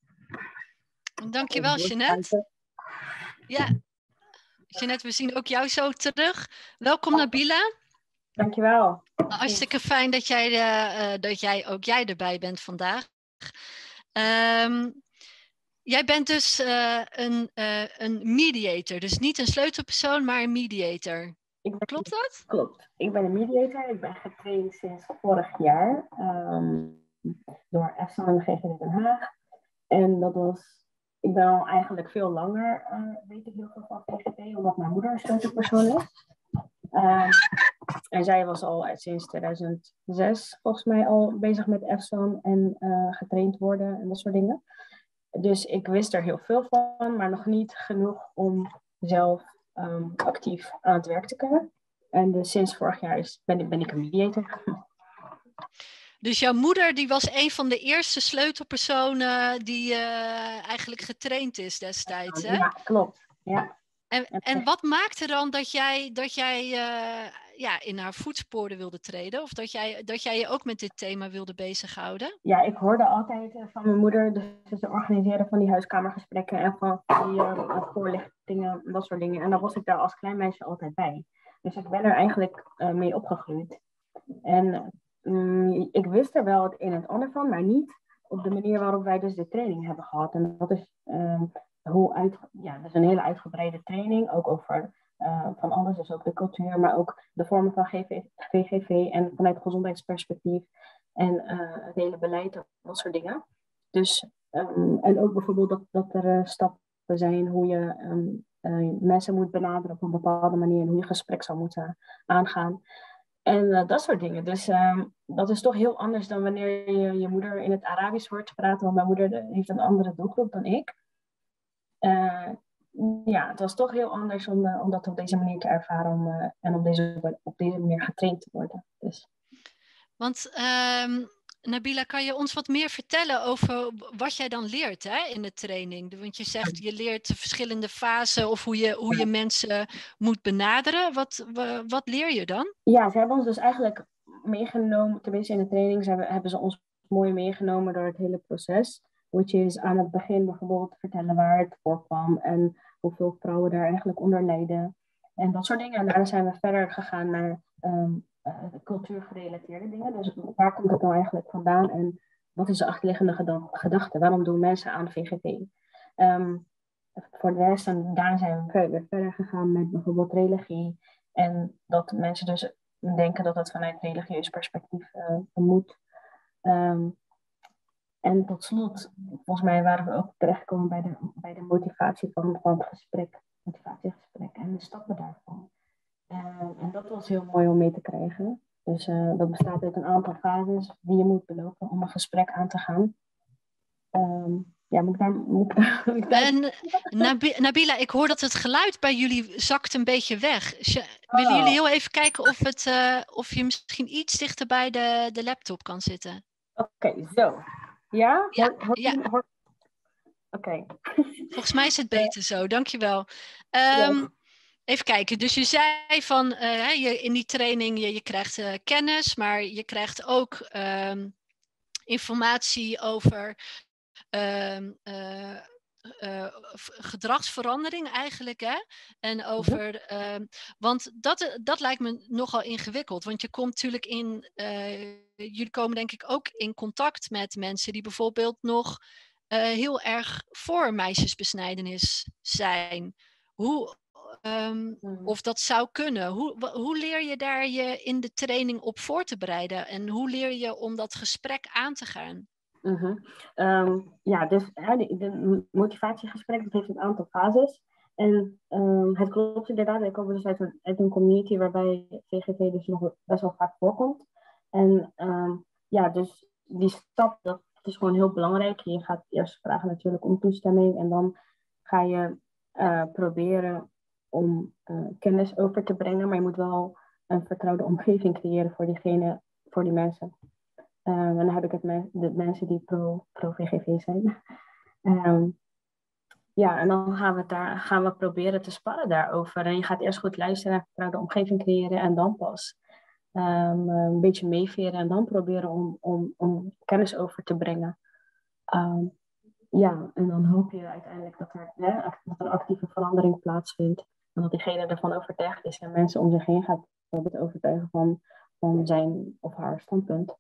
Dankjewel, Jeanette. Ja, Jeanette, we zien ook jou zo terug. Welkom, Nabila. Dankjewel. Hartstikke fijn dat jij, uh, dat jij ook jij erbij bent vandaag. Um, jij bent dus uh, een, uh, een mediator, dus niet een sleutelpersoon, maar een mediator. Ik ben, Klopt dat? Klopt. Ik ben een mediator. Ik ben getraind sinds vorig jaar um, door EFSAN en G G D Den Haag. En dat was, ik ben al eigenlijk veel langer, uh, weet ik heel veel van V G V, omdat mijn moeder een sleutelpersoon is. Um, en zij was al sinds tweeduizend zes volgens mij al bezig met EFSAN en uh, getraind worden en dat soort dingen. Dus ik wist er heel veel van, maar nog niet genoeg om zelf um, actief aan het werk te kunnen. En dus sinds vorig jaar is, ben, ik, ben ik een mediator. Dus jouw moeder die was een van de eerste sleutelpersonen die uh, eigenlijk getraind is destijds, hè? Ja, klopt. Ja. En, en wat maakte dan dat jij, dat jij uh, ja, in haar voetsporen wilde treden? Of dat jij, dat jij je ook met dit thema wilde bezighouden? Ja, ik hoorde altijd uh, van mijn moeder, dus ze organiseerde van die huiskamergesprekken en van die uh, voorlichtingen, dat soort dingen. En dan was ik daar als klein meisje altijd bij. Dus ik ben er eigenlijk uh, mee opgegroeid. En um, ik wist er wel het een en het ander van, maar niet op de manier waarop wij dus de training hebben gehad. En dat is... Um, Hoe uit, ja, dat is een hele uitgebreide training, ook over uh, van alles, dus ook de cultuur, maar ook de vormen van V G V en vanuit gezondheidsperspectief en uh, het hele beleid, dat soort dingen. Dus, um, en ook bijvoorbeeld dat, dat er uh, stappen zijn hoe je um, uh, mensen moet benaderen op een bepaalde manier en hoe je gesprek zou moeten aangaan. En uh, dat soort dingen. Dus um, dat is toch heel anders dan wanneer je je moeder in het Arabisch hoort praten, want mijn moeder de, heeft een andere doelgroep dan ik. Uh, ja, het was toch heel anders om, uh, om dat op deze manier te ervaren om, uh, en op deze, op deze manier getraind te worden. Dus. Want um, Nabila, kan je ons wat meer vertellen over wat jij dan leert, hè, in de training? Want je zegt je leert de verschillende fasen of hoe je, hoe je mensen moet benaderen. Wat, wat leer je dan? Ja, ze hebben ons dus eigenlijk meegenomen, tenminste in de training hebben, hebben ze ons mooi meegenomen door het hele proces. Which is aan het begin bijvoorbeeld vertellen waar het voorkwam en hoeveel vrouwen daar eigenlijk onder lijden. En dat soort dingen. En daarna zijn we verder gegaan naar um, uh, cultuurgerelateerde dingen. Dus waar komt het nou eigenlijk vandaan en wat is de achterliggende gedachte? Waarom doen mensen aan V G V? Um, voor de rest, en daar zijn we verder, verder gegaan met bijvoorbeeld religie. En dat mensen dus denken dat het vanuit religieus perspectief uh, moet. Um, En tot slot, volgens mij waren we ook terechtgekomen bij de, bij de motivatie van, van het gesprek, motivatiegesprek en de stappen daarvan. Uh, en dat was heel mooi om mee te krijgen. Dus uh, dat bestaat uit een aantal fases die je moet belopen om een gesprek aan te gaan. Um, ja, moet ik daar... Moet ik daar, moet ik daar... En Nabi- Nabila, ik hoor dat het geluid bij jullie zakt een beetje weg. Willen oh. jullie heel even kijken of, het, uh, of je misschien iets dichter bij de, de laptop kan zitten? Oké, okay, zo. Ja? Ja, hoor, hoor, ja. Hoor... Oké. Okay. Volgens mij is het beter zo, dankjewel. Um, ja. Even kijken, dus je zei van uh, je, in die training je, je krijgt uh, kennis, maar je krijgt ook um, informatie over um, uh, uh, gedragsverandering eigenlijk. Hè? En over, um, want dat, dat lijkt me nogal ingewikkeld, want je komt natuurlijk in, uh, jullie komen denk ik ook in contact met mensen die bijvoorbeeld nog Uh, heel erg voor meisjesbesnijdenis zijn. Hoe, Um, Mm. of dat zou kunnen. Hoe, hoe leer je daar je in de training op voor te bereiden? En hoe leer je om dat gesprek aan te gaan? Mm-hmm. Um, ja, dus hè, de, de motivatiegesprek dat heeft een aantal fases. En um, het klopt inderdaad, ik kom dus uit een, uit een community waarbij V G V dus nog best wel vaak voorkomt. En um, ja, dus die stap, dat is gewoon heel belangrijk. Je gaat eerst vragen natuurlijk om toestemming en dan ga je uh, proberen om uh, kennis over te brengen. Maar je moet wel een vertrouwde omgeving creëren voor diegene, voor die mensen. Um, en dan heb ik het met de mensen die pro, pro-V G V zijn. Um, ja, en dan gaan we, daar, gaan we proberen te sparren daarover. En je gaat eerst goed luisteren, de omgeving creëren en dan pas um, een beetje meeveren en dan proberen om, om, om kennis over te brengen. Um, ja, en dan hoop je uiteindelijk dat er, hè, dat er actieve verandering plaatsvindt. En dat diegene ervan overtuigd is en mensen om zich heen gaat overtuigen van, van zijn of haar standpunt.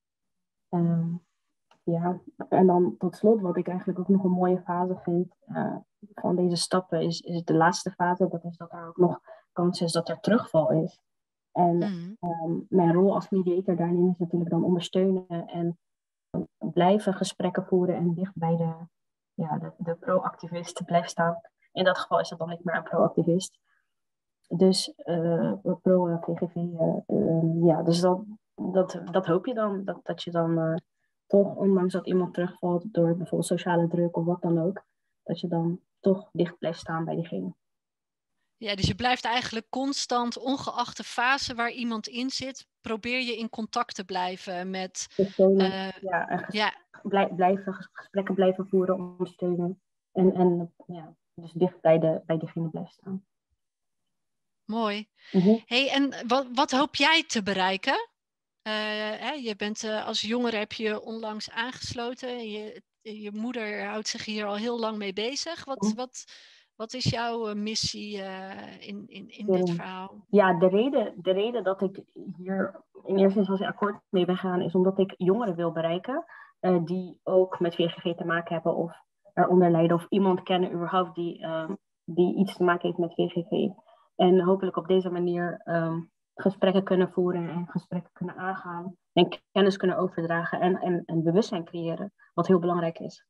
Um, ja, en dan tot slot, wat ik eigenlijk ook nog een mooie fase vind uh, van deze stappen, is, is de laatste fase. Dat is dat er ook nog kans is dat er terugval is. En mm. um, mijn rol als mediator daarin is natuurlijk dan ondersteunen en blijven gesprekken voeren en dicht bij de, ja, de, de pro-activist blijven staan. In dat geval is dat dan niet meer een pro-activist. Dus uh, pro-V G V, uh, uh, ja, dus dat, dat, dat hoop je dan, dat, dat je dan... Uh, toch, ondanks dat iemand terugvalt door bijvoorbeeld sociale druk of wat dan ook, dat je dan toch dicht blijft staan bij diegene. Ja, dus je blijft eigenlijk constant, ongeacht de fase waar iemand in zit, probeer je in contact te blijven met... Uh, ja, en ges- ja. Blij, blijven, gesprekken blijven voeren, ondersteunen. En, en ja, dus dicht bij, de, bij diegene blijven staan. Mooi. Mm-hmm. Hey, en wat, wat hoop jij te bereiken? Uh, hè, je bent uh, als jongere heb je onlangs aangesloten. Je, je moeder houdt zich hier al heel lang mee bezig. Wat, wat, wat is jouw uh, missie uh, in, in, in dit verhaal? Ja, de reden, de reden dat ik hier in eerste instantie akkoord mee ben gegaan is omdat ik jongeren wil bereiken uh, die ook met V G V te maken hebben of eronder lijden of iemand kennen überhaupt die, uh, die iets te maken heeft met V G V. En hopelijk op deze manier um, gesprekken kunnen voeren en gesprekken kunnen aangaan en kennis kunnen overdragen en, en, en bewustzijn creëren, wat heel belangrijk is.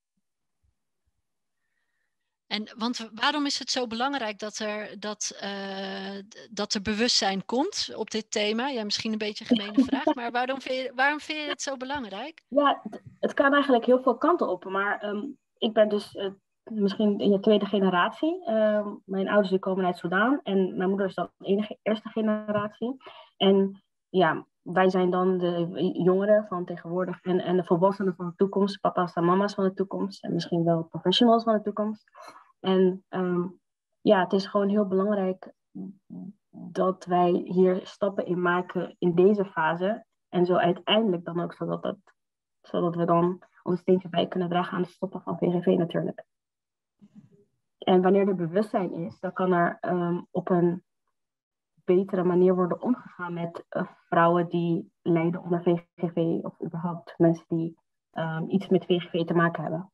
En want waarom is het zo belangrijk dat er, dat, uh, dat er bewustzijn komt op dit thema? Ja, misschien een beetje een gemene vraag, maar waarom vind je, waarom vind je het zo belangrijk? Ja, het, het kan eigenlijk heel veel kanten op, maar um, ik ben dus uh, misschien in de tweede generatie. Uh, mijn ouders die komen uit Sudan en mijn moeder is dan de enige eerste generatie. En ja, wij zijn dan de jongeren van tegenwoordig en, en de volwassenen van de toekomst, papa's en mama's van de toekomst en misschien wel professionals van de toekomst. En um, ja, het is gewoon heel belangrijk dat wij hier stappen in maken in deze fase en zo uiteindelijk dan ook zodat, dat, zodat we dan ons steentje bij kunnen dragen aan het stoppen van V G V natuurlijk. En wanneer er bewustzijn is, dan kan er um, op een betere manier worden omgegaan met uh, vrouwen die lijden onder V G V of überhaupt mensen die um, iets met V G V te maken hebben.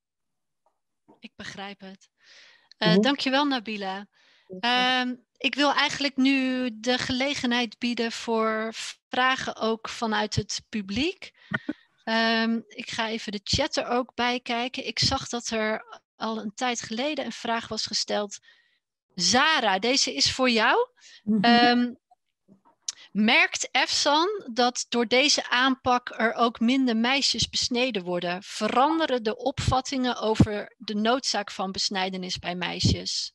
Ik begrijp het. Uh, mm-hmm. Dankjewel, Nabila. Uh, ik wil eigenlijk nu de gelegenheid bieden voor vragen ook vanuit het publiek. Um, ik ga even de chat er ook bij kijken. Ik zag dat er al een tijd geleden een vraag was gesteld. Zara, deze is voor jou. Um, merkt Efsan dat door deze aanpak er ook minder meisjes besneden worden? Veranderen de opvattingen over de noodzaak van besnijdenis bij meisjes?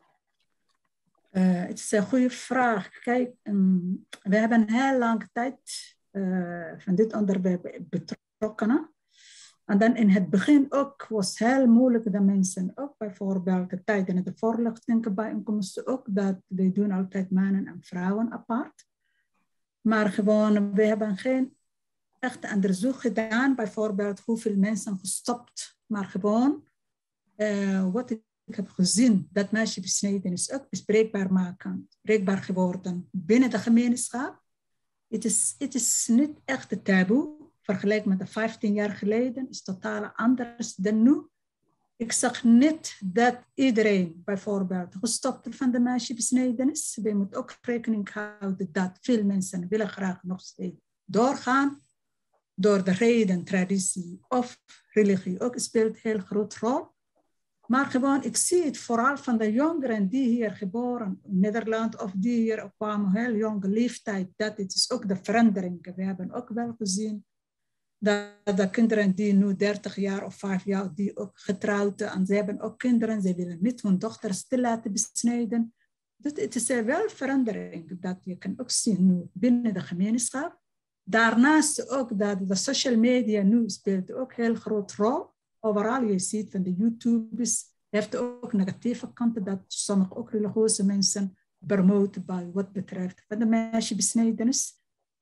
Uh, het is een goede vraag. Kijk, um, we hebben heel lang tijd uh, van dit onderwerp betrokken. En dan in het begin ook was het heel moeilijk dat mensen ook bijvoorbeeld de tijdens de voorlichtingbijeenkomsten ook dat we doen altijd mannen en vrouwen apart. Maar gewoon, we hebben geen echt onderzoek gedaan, bijvoorbeeld hoeveel mensen gestopt. Maar gewoon, uh, wat ik heb gezien, dat meisjesbesnijdenis ook bespreekbaar maken, bespreekbaar geworden binnen de gemeenschap. Het is, het is niet echt een taboe. Vergelijk met de vijftien jaar geleden is het totaal anders dan nu. Ik zeg niet dat iedereen bijvoorbeeld gestopt van de meisjesbesnijdenis. We moeten ook rekening houden dat veel mensen willen graag nog steeds doorgaan. Door de reden, traditie of religie ook speelt een heel grote rol. Maar gewoon, ik zie het vooral van de jongeren die hier geboren in Nederland of die hier kwamen, heel jonge leeftijd, dat het is ook de verandering. We hebben ook wel gezien dat de kinderen die nu dertig jaar of vijf jaar, die ook getrouwd en ze hebben ook kinderen, ze willen niet hun dochters te laten besnijden. Dus het is wel verandering dat je kan ook zien nu binnen de gemeenschap. Daarnaast ook dat de social media nu speelt ook een heel grote rol. Overal je ziet van de YouTubers heeft ook negatieve kanten dat sommige ook religieuze mensen promoten bij wat betreft van de meisjesbesnijdenis.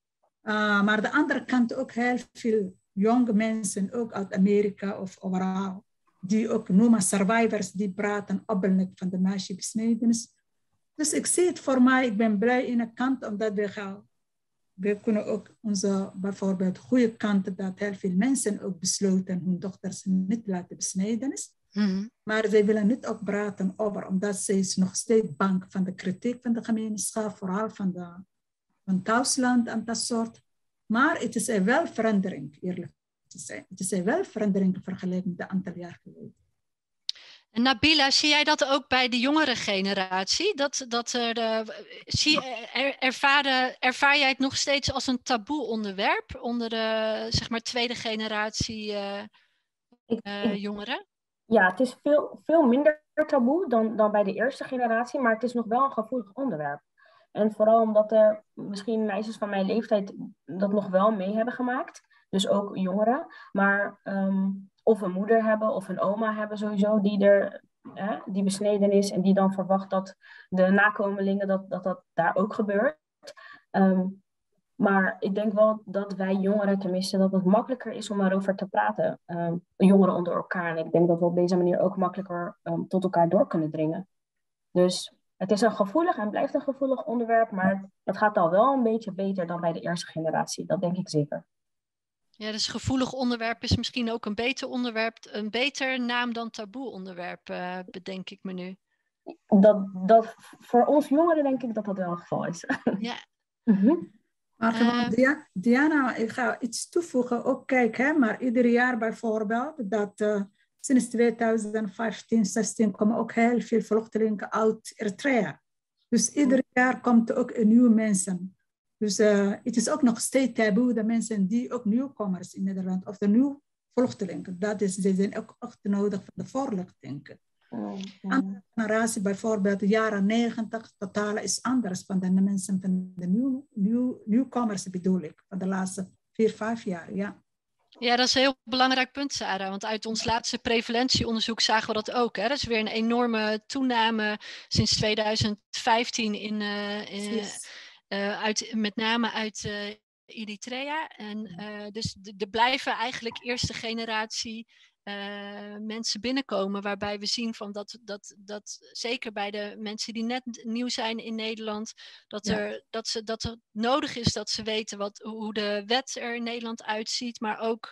Uh, maar de andere kant ook heel veel jonge mensen, ook uit Amerika of overal, die ook noemen survivors, die praten openlijk van de meisjesbesnijdenis. Dus ik zie het voor mij, ik ben blij in de kant, omdat we gaan, we kunnen ook onze bijvoorbeeld goede kanten, dat heel veel mensen ook besloten hun dochters niet laten besnijden is. Mm-hmm. Maar zij willen niet ook praten over, omdat ze is nog steeds bang van de kritiek van de gemeenschap, vooral van de van thuisland en dat soort. Maar het is een wel verandering, eerlijk te zijn. Het is een wel verandering vergeleken met een aantal jaar geleden. En Nabila, zie jij dat ook bij de jongere generatie? Dat, dat er, uh, zie, er, ervaar, ervaar jij het nog steeds als een taboe onderwerp onder de zeg maar, tweede generatie uh, uh, jongeren? Ja, het is veel, veel minder taboe dan, dan bij de eerste generatie, maar het is nog wel een gevoelig onderwerp. En vooral omdat er misschien meisjes van mijn leeftijd dat nog wel mee hebben gemaakt. Dus ook jongeren. Maar um, of een moeder hebben of een oma hebben sowieso die er eh, die besneden is. En die dan verwacht dat de nakomelingen dat dat, dat daar ook gebeurt. Um, maar ik denk wel dat wij jongeren tenminste dat het makkelijker is om erover te praten. Um, jongeren onder elkaar. En ik denk dat we op deze manier ook makkelijker um, tot elkaar door kunnen dringen. Dus het is een gevoelig en blijft een gevoelig onderwerp, maar het gaat al wel een beetje beter dan bij de eerste generatie. Dat denk ik zeker. Ja, dus gevoelig onderwerp is misschien ook een beter onderwerp, een beter naam dan taboe onderwerp, uh, bedenk ik me nu. Dat, dat, voor ons jongeren denk ik dat dat wel het geval is. Ja. Mm-hmm. Maar gewoon, uh, Diana, ik ga iets toevoegen. Ook kijk, hè, maar ieder jaar bijvoorbeeld dat... Uh, Sinds twintig vijftien, zestien komen ook heel veel vluchtelingen uit Eritrea. Dus ieder jaar komt er ook een nieuwe mensen. Dus uh, het is ook nog steeds taboe, de mensen die ook nieuwkomers in Nederland, of de nieuwe vluchtelingen. Dat is, ze zijn ook echt nodig voor de voorlichting. Andere generatie, bijvoorbeeld de jaren negentig, totaal is anders dan de mensen van de nieuw, nieuw, nieuwkomers bedoel ik, van de laatste vier, vijf jaar, ja. Ja, dat is een heel belangrijk punt, Sarah. Want uit ons laatste prevalentieonderzoek zagen we dat ook. Hè? Dat is weer een enorme toename sinds twintig vijftien, in, uh, in, uh, uit, met name uit uh, Eritrea. En, uh, dus er blijven eigenlijk eerste generatie uh, mensen binnenkomen. Waarbij we zien van dat, dat, dat zeker bij de mensen die net nieuw zijn in Nederland, dat, er, ja. dat, ze, dat het nodig is dat ze weten wat, hoe de wet er in Nederland uitziet. Maar ook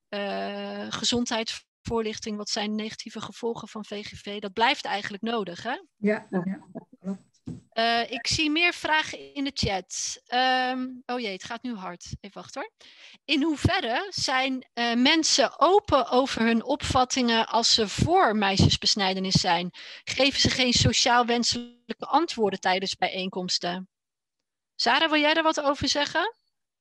uh, gezondheidsvoorlichting, wat zijn negatieve gevolgen van V G V. Dat blijft eigenlijk nodig, hè? Ja, ja. Uh, ik zie meer vragen in de chat. Um, oh jee, het gaat nu hard. Even wachten hoor. In hoeverre zijn uh, mensen open over hun opvattingen als ze voor meisjesbesnijdenis zijn? Geven ze geen sociaal wenselijke antwoorden tijdens bijeenkomsten? Sarah, wil jij daar wat over zeggen?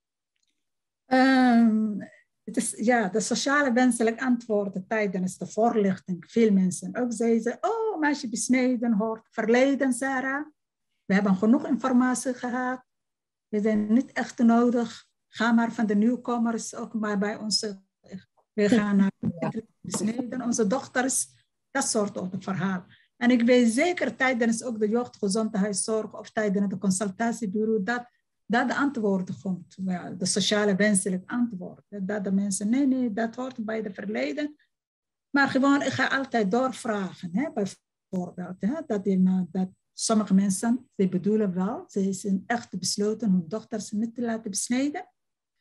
Um, het is, ja, de sociale wenselijke antwoorden tijdens de voorlichting. Veel mensen ook zeiden, oh, meisjesbesnijden hoort verleden, Sarah. We hebben genoeg informatie gehad. We zijn niet echt nodig. Ga maar van de nieuwkomers ook maar bij onze... We gaan naar besnijden, onze dochters. Dat soort van verhaal. En ik weet zeker tijdens ook de jeugdgezondheidszorg of tijdens de consultatiebureau dat, dat de antwoord komt. De sociale wenselijke antwoord. Dat de mensen, nee, nee, dat hoort bij de verleden. Maar gewoon, ik ga altijd doorvragen. Hè, bijvoorbeeld, hè, dat je... Dat, sommige mensen, ze bedoelen wel, ze zijn echt besloten hun dochters niet te laten besnijden.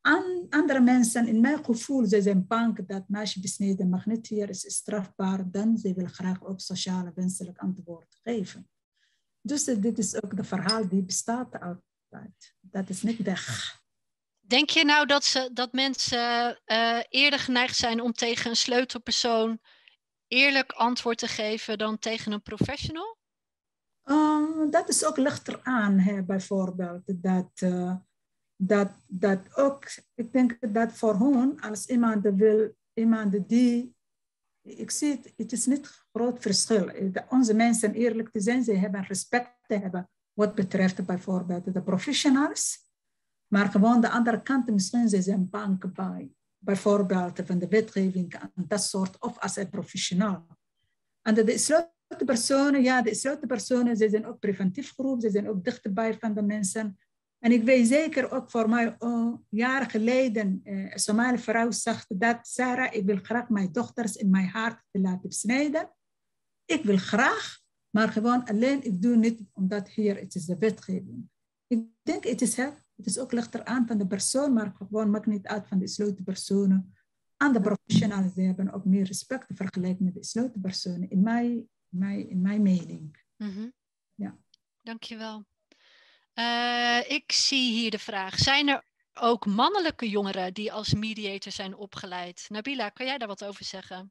An, andere mensen, in mijn gevoel, ze zijn bang dat meisje besneden mag niet hier, is strafbaar, dan ze wil graag ook sociale wenselijk antwoord geven. Dus uh, dit is ook de verhaal die bestaat altijd. Dat is niet weg. Denk je nou dat, ze, dat mensen uh, eerder geneigd zijn om tegen een sleutelpersoon eerlijk antwoord te geven dan tegen een professional? Uh, dat is ook lichter aan, hè, bijvoorbeeld. Dat, uh, dat, dat ook, ik denk dat voor hun, als iemand wil, iemand die, ik zie het, het is niet een groot verschil. Onze mensen, eerlijk te zijn, ze hebben respect te hebben wat betreft bijvoorbeeld de professionals. Maar gewoon de andere kant, misschien ze zijn bang bij, bijvoorbeeld van de wetgeving en dat soort, of als een professional. En de, de sleutelpersonen, ja, de sleutelpersonen, ze zijn ook preventief groep, ze zijn ook dichterbij van de mensen. En ik weet zeker ook voor mij, oh, jaren geleden, eh, een Somalische vrouw zegt dat, Sarah, ik wil graag mijn dochters in mijn hart te laten besnijden. Ik wil graag, maar gewoon alleen, ik doe niet, omdat hier, het is de wetgeving. Ik denk, het is, het is ook lichter aan van de persoon, maar gewoon maakt niet uit van de sleutelpersonen. En de professionals, die hebben ook meer respect vergeleken met de sleutelpersonen, in mijn, mijn, in mijn mening. Mm-hmm. Ja. Dankjewel. Uh, ik zie hier de vraag. Zijn er ook mannelijke jongeren die als mediator zijn opgeleid? Nabila, kan jij daar wat over zeggen?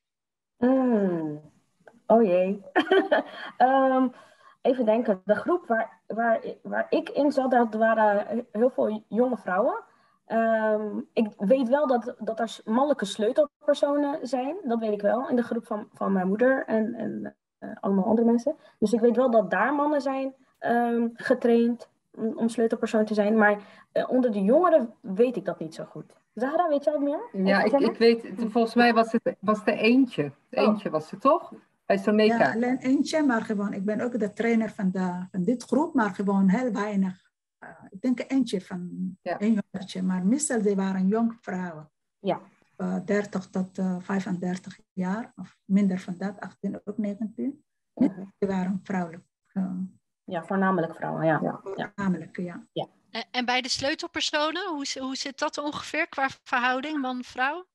Mm. Oh jee. um, even denken. De groep waar, waar, waar ik in zat, dat waren heel veel jonge vrouwen. Um, ik weet wel dat, dat er mannelijke sleutelpersonen zijn. Dat weet ik wel. In de groep van, van mijn moeder en, en uh, allemaal andere mensen. Dus ik weet wel dat daar mannen zijn um, getraind om, om sleutelpersoon te zijn. Maar uh, onder de jongeren weet ik dat niet zo goed. Zahra, weet jij het meer? Ja, ik, ik weet, volgens mij was het, was het eentje. Het eentje oh. was het toch? Bij Soneca. Ja, alleen eentje, maar gewoon, ik ben ook de trainer van, de, van dit groep, maar gewoon heel weinig. Uh, ik denk eentje van ja. een jongertje, maar meestal die waren jonge vrouwen. Ja. Uh, dertig tot uh, vijfendertig jaar, of minder van dat, achttien, ook negentien. Uh-huh. Die waren vrouwelijk. Uh, ja, voornamelijk vrouwen, ja. ja. Voornamelijk, ja. ja. En bij de sleutelpersonen, hoe, hoe zit dat ongeveer qua verhouding man-vrouw?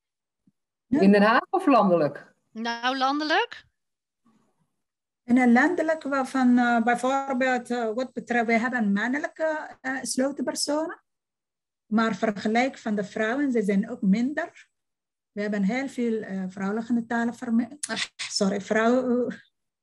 In Den Haag of landelijk? Nou, landelijk. In een landelijk, waarvan uh, bijvoorbeeld uh, wat betreft, we hebben mannelijke uh, sleutelpersonen, maar vergelijk van de vrouwen, ze zijn ook minder. We hebben heel veel uh, vrouwelijke talen, uh, sorry, vrouwen.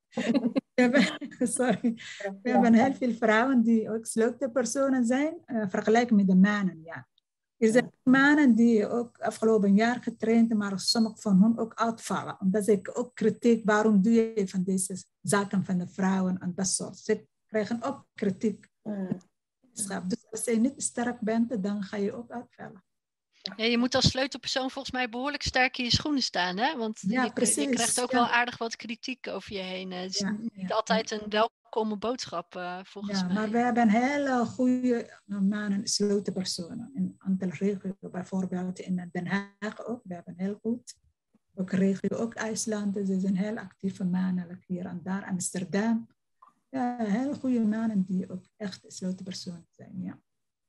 sorry. We hebben heel veel vrouwen die ook sleutelpersonen zijn, uh, vergelijken met de mannen, ja. Er zijn mannen die ook afgelopen jaar getraind, maar sommige van hen ook uitvallen. Omdat ik ook kritiek, waarom doe je van deze zaken van de vrouwen en dat soort. Ze krijgen ook kritiek. Mm. Dus als je niet sterk bent, dan ga je ook uitvallen. Ja, je moet als sleutelpersoon volgens mij behoorlijk sterk in je schoenen staan, hè? Want ja, je, precies, je krijgt ook ja. wel aardig wat kritiek over je heen. Het is ja, niet ja, altijd ja. een welkome boodschap, uh, volgens ja, mij. Maar we hebben hele goede mannen sleutelpersonen. In een aantal regio's, bijvoorbeeld in Den Haag ook. We hebben heel goed. Ook regio, ook IJsland. Ze zijn heel actieve mannen hier en daar. Amsterdam. Ja, heel goede mannen die ook echt sleutelpersonen zijn, ja.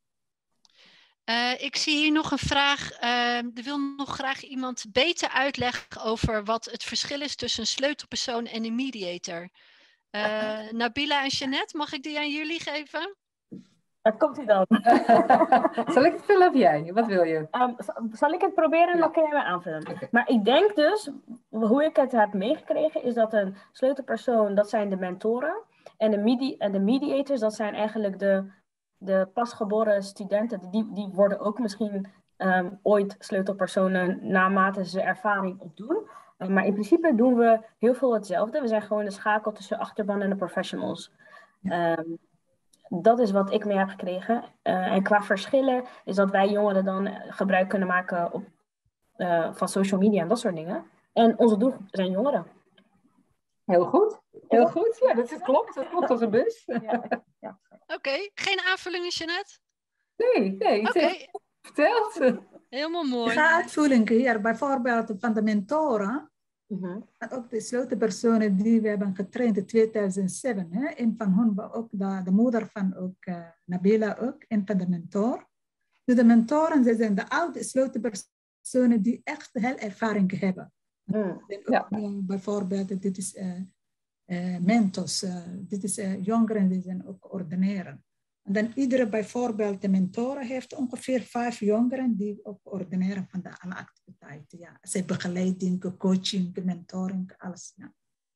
Uh, ik zie hier nog een vraag. Uh, er wil nog graag iemand beter uitleggen over wat het verschil is tussen een sleutelpersoon en een mediator. Uh, Nabila en Jeannette, mag ik die aan jullie geven? Daar komt u dan. Zal ik het vullen of jij? Wat wil je? Um, zal ik het proberen en ja. Dan kun jij me aanvullen. Okay. Maar ik denk dus, hoe ik het heb meegekregen, is dat een sleutelpersoon, dat zijn de mentoren. En de, medi- en de mediators, dat zijn eigenlijk de... De pasgeboren studenten, die, die worden ook misschien um, ooit sleutelpersonen naarmate ze ervaring opdoen. Uh, maar in principe doen we heel veel hetzelfde. We zijn gewoon de schakel tussen achterban en de professionals. Ja. Um, dat is wat ik mee heb gekregen. Uh, en qua verschillen is dat wij jongeren dan gebruik kunnen maken op, uh, van social media en dat soort dingen. En onze doelgroep zijn jongeren. Heel goed. Heel goed. Ja, dat is, klopt. Dat klopt als een bus. Ja, ja. Oké, okay. Geen aanvullingen, Jeannette? Nee, nee. Oké. Okay. Verteld. Helemaal mooi. Ik ga uitvoeringen hier, bijvoorbeeld van de mentoren. Uh-huh. En ook de sleutelpersonen die we hebben getraind in tweeduizend zeven. Hè? Een van hen was ook de, de moeder van ook, uh, Nabila ook, een van de mentor. De mentoren, zij zijn de oude gesloten personen die echt heel ervaring hebben. Mm, ja. Ook, bijvoorbeeld, dit is uh, uh, mentors, uh, dit is uh, jongeren die zijn ook coördineren. En dan iedere bijvoorbeeld de mentoren heeft ongeveer vijf jongeren die ook coördineren van de alle activiteiten. Ja. Zij begeleiding, coaching, mentoring, alles. Ja.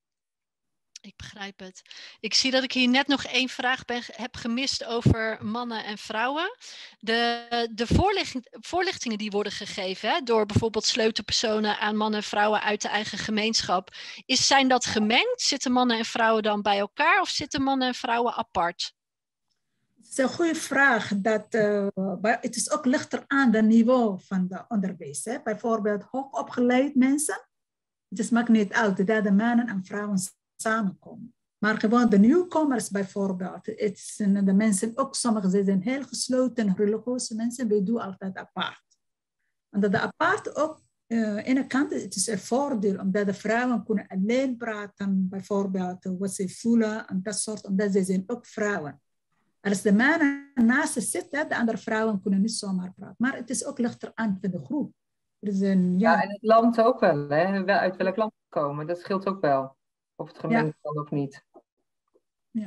Ik begrijp het. Ik zie dat ik hier net nog één vraag ben, heb gemist over mannen en vrouwen. De, de voorlichting, voorlichtingen die worden gegeven hè, door bijvoorbeeld sleutelpersonen aan mannen en vrouwen uit de eigen gemeenschap. Is, zijn dat gemengd? Zitten mannen en vrouwen dan bij elkaar of zitten mannen en vrouwen apart? Het is een goede vraag. Dat, uh, het is ook lichter aan het niveau van het onderwijs. Hè. Bijvoorbeeld hoogopgeleid mensen. Het maakt niet uit dat de mannen en vrouwen samenkomen. Maar gewoon de nieuwkomers bijvoorbeeld. Het is, de mensen ook, sommigen zijn heel gesloten, religieuze mensen. Wij doen altijd apart. En dat de apart ook, uh, aan de ene kant, het is een voordeel. Omdat de vrouwen kunnen alleen praten. Bijvoorbeeld wat ze voelen en dat soort. Omdat ze zijn ook vrouwen. Als de mannen naast ze zitten, de andere vrouwen kunnen niet zomaar praten. Maar het is ook lichter aan van de groep. Er is een, ja. ja, en het land ook wel, hè? Uit welk land komen. Dat scheelt ook wel. Of het gemengd kan ja. of niet. Ja.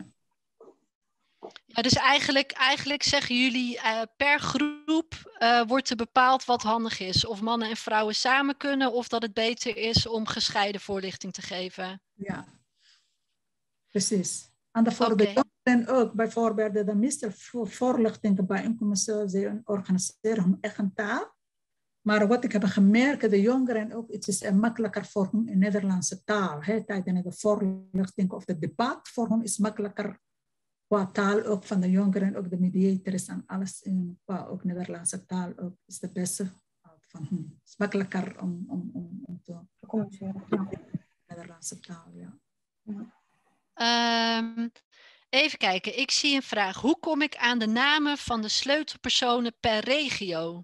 Ja, dus eigenlijk, eigenlijk zeggen jullie uh, per groep uh, wordt er bepaald wat handig is. Of mannen en vrouwen samen kunnen of dat het beter is om gescheiden voorlichting te geven. Ja, precies. En voor okay. de jongeren ook, bijvoorbeeld de meeste voorlichting bij inkomsten, ze organiseren hun eigen taal. Maar wat ik heb gemerkt, de jongeren ook, het is makkelijker voor hun in Nederlandse taal. Hè, tijdens de voorlichting of het debat voor hen is makkelijker qua taal ook van de jongeren, ook de mediators en alles in qua ook Nederlandse taal ook is de beste van hen. Het is makkelijker om, om, om, om te communiceren. Ja. Nederlandse taal, ja. Um, even kijken, ik zie een vraag. Hoe kom ik aan de namen van de sleutelpersonen per regio?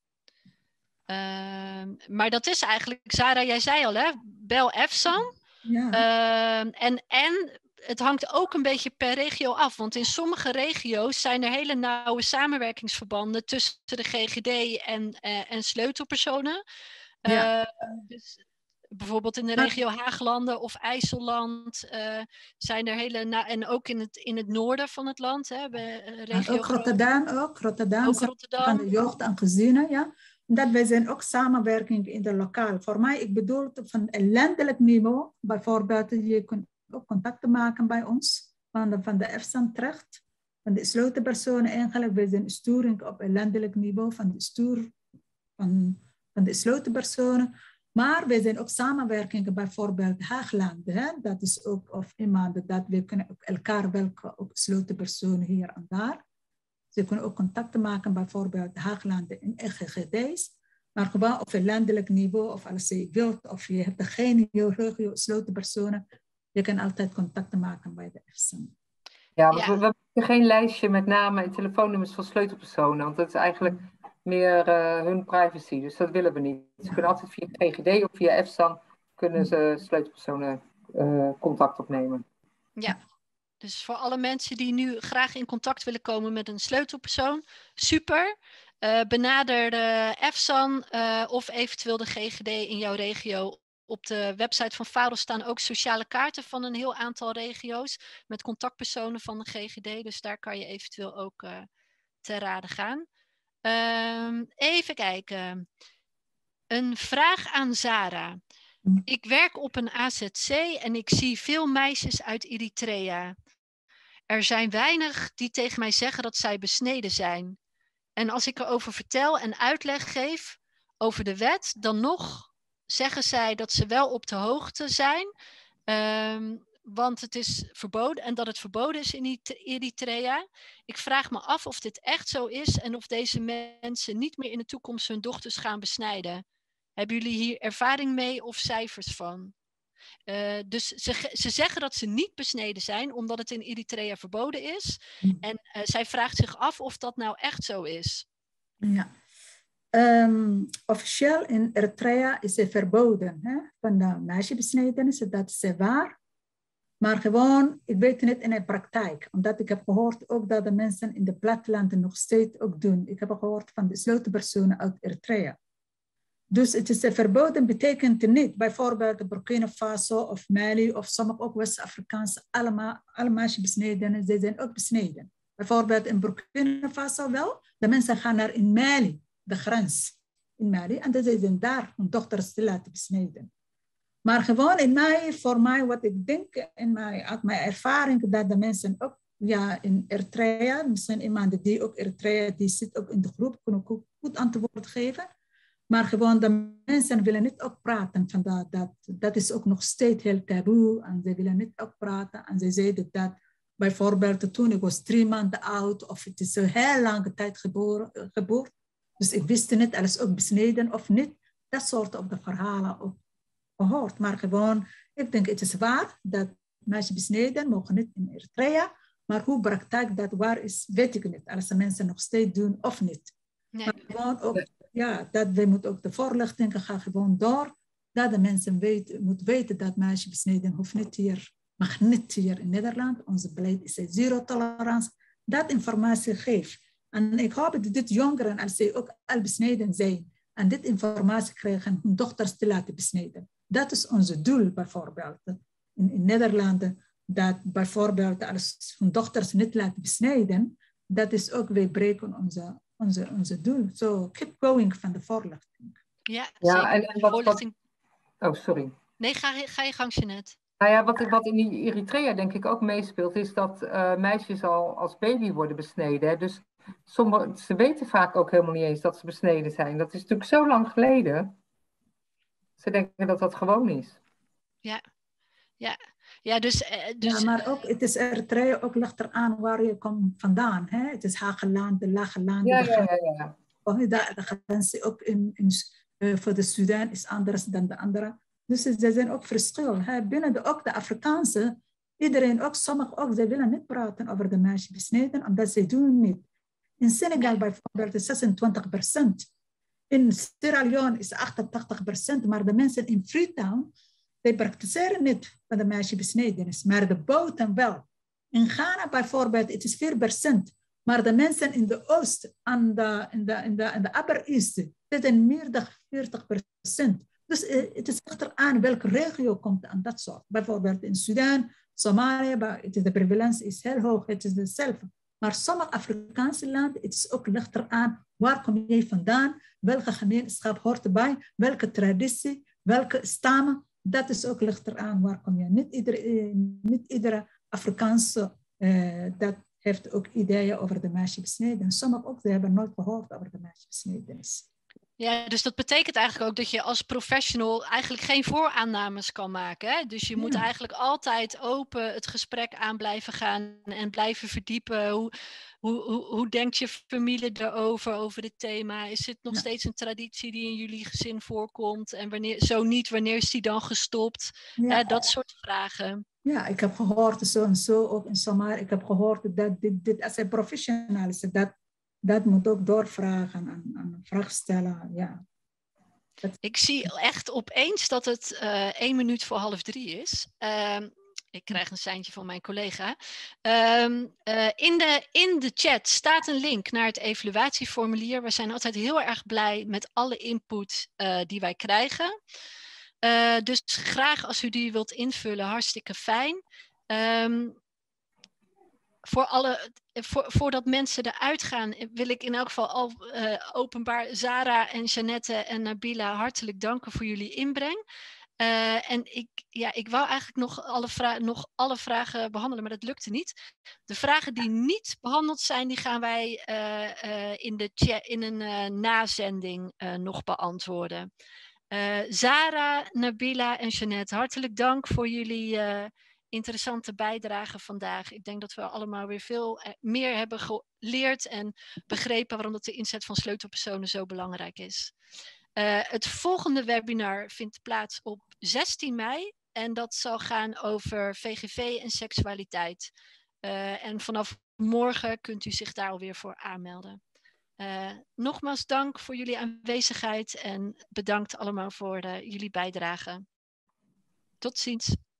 Uh, maar dat is eigenlijk, Zara, jij zei al, hè? Bel Efsan. Ja. Uh, en, en het hangt ook een beetje per regio af. Want in sommige regio's zijn er hele nauwe samenwerkingsverbanden tussen de G G D en, uh, en sleutelpersonen. Uh, ja. Dus bijvoorbeeld in de regio Haaglanden of IJsselland uh, zijn er hele... Na- en ook in het, in het noorden van het land. Hè, bij, uh, regio ook Rotterdam, ook Rotterdam. Ook Rotterdam. Van de jeugd en gezinnen, ja. Dat wij zijn ook samenwerking in de lokaal. Voor mij, ik bedoel van een landelijk niveau. Bijvoorbeeld, je kunt ook contacten maken bij ons. Van de, van de Efsan terecht. Van de sleutelpersonen eigenlijk. Wij zijn sturing op een landelijk niveau. Van de stuur van, van de sleutelpersonen. Maar wij zijn ook samenwerking bijvoorbeeld Haaglanden. Hè? Dat is ook of iemand dat we kunnen ook elkaar welke ook sleutelpersonen hier en daar. Ze kunnen ook contacten maken, bijvoorbeeld Haaglanden en G G D's. Maar gewoon op een landelijk niveau, of als je wilt, of je hebt geen regio sleutelpersonen, je kan altijd contacten maken bij de Efsan. Ja, want ja. we, we hebben geen lijstje met namen en telefoonnummers van sleutelpersonen, want dat is eigenlijk meer uh, hun privacy, dus dat willen we niet. Ze ja. kunnen altijd via G G D of via Efsan kunnen ze sleutelpersonen uh, contact opnemen. Ja. Dus voor alle mensen die nu graag in contact willen komen met een sleutelpersoon, super. Uh, benader de Efsan uh, of eventueel de G G D in jouw regio. Op de website van Faro staan ook sociale kaarten van een heel aantal regio's met contactpersonen van de G G D. Dus daar kan je eventueel ook uh, te raden gaan. Uh, even kijken. Een vraag aan Zara. Ik werk op een A Z C en ik zie veel meisjes uit Eritrea. Er zijn weinig die tegen mij zeggen dat zij besneden zijn. En als ik erover vertel en uitleg geef over de wet, dan nog zeggen zij dat ze wel op de hoogte zijn. Um, want het is verboden en dat het verboden is in Eritrea. Ik vraag me af of dit echt zo is en of deze mensen niet meer in de toekomst hun dochters gaan besnijden. Hebben jullie hier ervaring mee of cijfers van? Uh, dus ze, ze zeggen dat ze niet besneden zijn, omdat het in Eritrea verboden is. En uh, zij vraagt zich af of dat nou echt zo is. Ja. Um, officieel in Eritrea is het verboden. Hè? Van de meisjebesnijdenis, dat is waar. Maar gewoon, ik weet het niet in de praktijk. Omdat ik heb gehoord ook dat de mensen in de plattelanden nog steeds ook doen. Ik heb gehoord van de sleutelpersonen uit Eritrea. Dus het is verboden, betekent niet. Bijvoorbeeld Burkina Faso of Mali of sommige ook West-Afrikaanse, allemaal, allemaal besneden. Ze zijn ook besneden. Bijvoorbeeld in Burkina Faso wel. De mensen gaan naar in Mali, de grens in Mali. En ze zijn daar hun dochters te laten besneden. Maar gewoon in mij, voor mij, wat ik denk, in mij, uit mijn ervaring, dat de mensen ook, ja, in Eritrea, misschien iemand die ook Eritrea, die zit ook in de groep, kunnen ook goed antwoord geven. Maar gewoon de mensen willen niet ook praten van dat, dat, dat is ook nog steeds heel taboe. En ze willen niet ook praten. En ze zeiden dat bijvoorbeeld toen ik was drie maanden oud, of het is een heel lange tijd geboren, geboren. Dus ik wist niet, alles ook besneden of niet. Dat soort op de verhalen ook gehoord. Maar gewoon, ik denk het is waar dat meisjes besneden mogen niet in Eritrea. Maar hoe praktijk dat waar is, weet ik niet. Als de mensen nog steeds doen of niet. Nee. Maar gewoon ook, ja, dat we moeten ook de voorlichting gaan gewoon door. Dat de mensen weten, moeten weten dat meisjes besneden hoeft niet hier, mag niet hier in Nederland. Onze beleid is zero tolerantie. Dat informatie geeft. En ik hoop dat dit jongeren, als ze ook al besneden zijn, en dit informatie krijgen, hun dochters te laten besneden. Dat is ons doel bijvoorbeeld. In, in Nederland, dat bijvoorbeeld als hun dochters niet laten besnijden, dat is ook, wij breken onze, onze, onze doel. So keep going van de voorlichting. Ja, ja en, en wat, voorlichting... wat... Oh, sorry. Nee, ga, ga je gang, Jeanette. Nou ja, wat, wat in Eritrea denk ik ook meespeelt, is dat uh, meisjes al als baby worden besneden. Hè? Dus sommige, ze weten vaak ook helemaal niet eens dat ze besneden zijn. Dat is natuurlijk zo lang geleden. Ze denken dat dat gewoon is. Ja, ja. Ja, dus, uh, dus... ja, maar ook, het is Eritrea ook ligt eraan waar je komt vandaan. Hè? Het is Hageland, de Lage Land. Ja, ja, ja. ja. De, de grens ook in, in, uh, voor de Sudan is anders dan de andere. Dus er zijn ook verschillen. Hè? Binnen de, ook de Afrikaanse, iedereen ook, sommigen ook, ze willen niet praten over de meisjes besneden, omdat ze doen niet. In Senegal bijvoorbeeld is zesentwintig procent. In Sierra Leone is achtentachtig procent, maar de mensen in Freetown, die praktiseren niet van de meisje besneden is, maar de boten wel. In Ghana bijvoorbeeld, het is vier procent, maar de mensen in de oost en de, in de, in de, in de upper east, zitten meer dan veertig procent. Dus het is achteraan welke regio komt aan dat soort. Bijvoorbeeld in Sudan, Somalië, de prevalentie is heel hoog, het is hetzelfde. Maar sommige Afrikaanse landen, het is ook lichter aan waar kom je vandaan, welke gemeenschap hoort erbij, welke traditie, welke stammen. Dat is ook lichter aan waar kom je. Niet iedere, niet iedere Afrikaanse uh, dat heeft ook ideeën over de meisjesbesneden. Sommigen ook, ze hebben nooit gehoord over de meisjesbesnedenis. Ja, dus dat betekent eigenlijk ook dat je als professional eigenlijk geen vooraannames kan maken. Hè? Dus je moet ja. eigenlijk altijd open het gesprek aan blijven gaan en blijven verdiepen. Hoe, hoe, hoe, hoe denkt je familie erover, over dit thema? Is het nog ja. steeds een traditie die in jullie gezin voorkomt? En wanneer, zo niet, wanneer is die dan gestopt? Ja. Hè, dat soort vragen. Ja, ik heb gehoord zo en zo, ook in Somalië. Ik heb gehoord dat dit, dit als een professional is, dat Dat moet ook doorvragen en, en vraag stellen, ja. Dat... Ik zie echt opeens dat het uh, één minuut voor half drie is. Uh, ik krijg een seintje van mijn collega. Uh, uh, in, de, in de chat staat een link naar het evaluatieformulier. We zijn altijd heel erg blij met alle input uh, die wij krijgen. Uh, dus graag als u die wilt invullen, hartstikke fijn. Um, Voor alle, voor, voordat mensen eruit gaan, wil ik in elk geval al uh, openbaar Zara en Jeannette en Nabila hartelijk danken voor jullie inbreng. Uh, en ik, ja, ik wou eigenlijk nog alle, vra- nog alle vragen behandelen, maar dat lukte niet. De vragen die niet behandeld zijn, die gaan wij uh, uh, in, de chat, in een uh, nazending uh, nog beantwoorden. Uh, Zara, Nabila en Jeannette, hartelijk dank voor jullie uh, interessante bijdrage vandaag. Ik denk dat we allemaal weer veel meer hebben geleerd en begrepen waarom dat de inzet van sleutelpersonen zo belangrijk is. Uh, het volgende webinar vindt plaats op zestien mei en dat zal gaan over V G V en seksualiteit. Uh, en vanaf morgen kunt u zich daar alweer voor aanmelden. Uh, nogmaals dank voor jullie aanwezigheid en bedankt allemaal voor uh, jullie bijdrage. Tot ziens.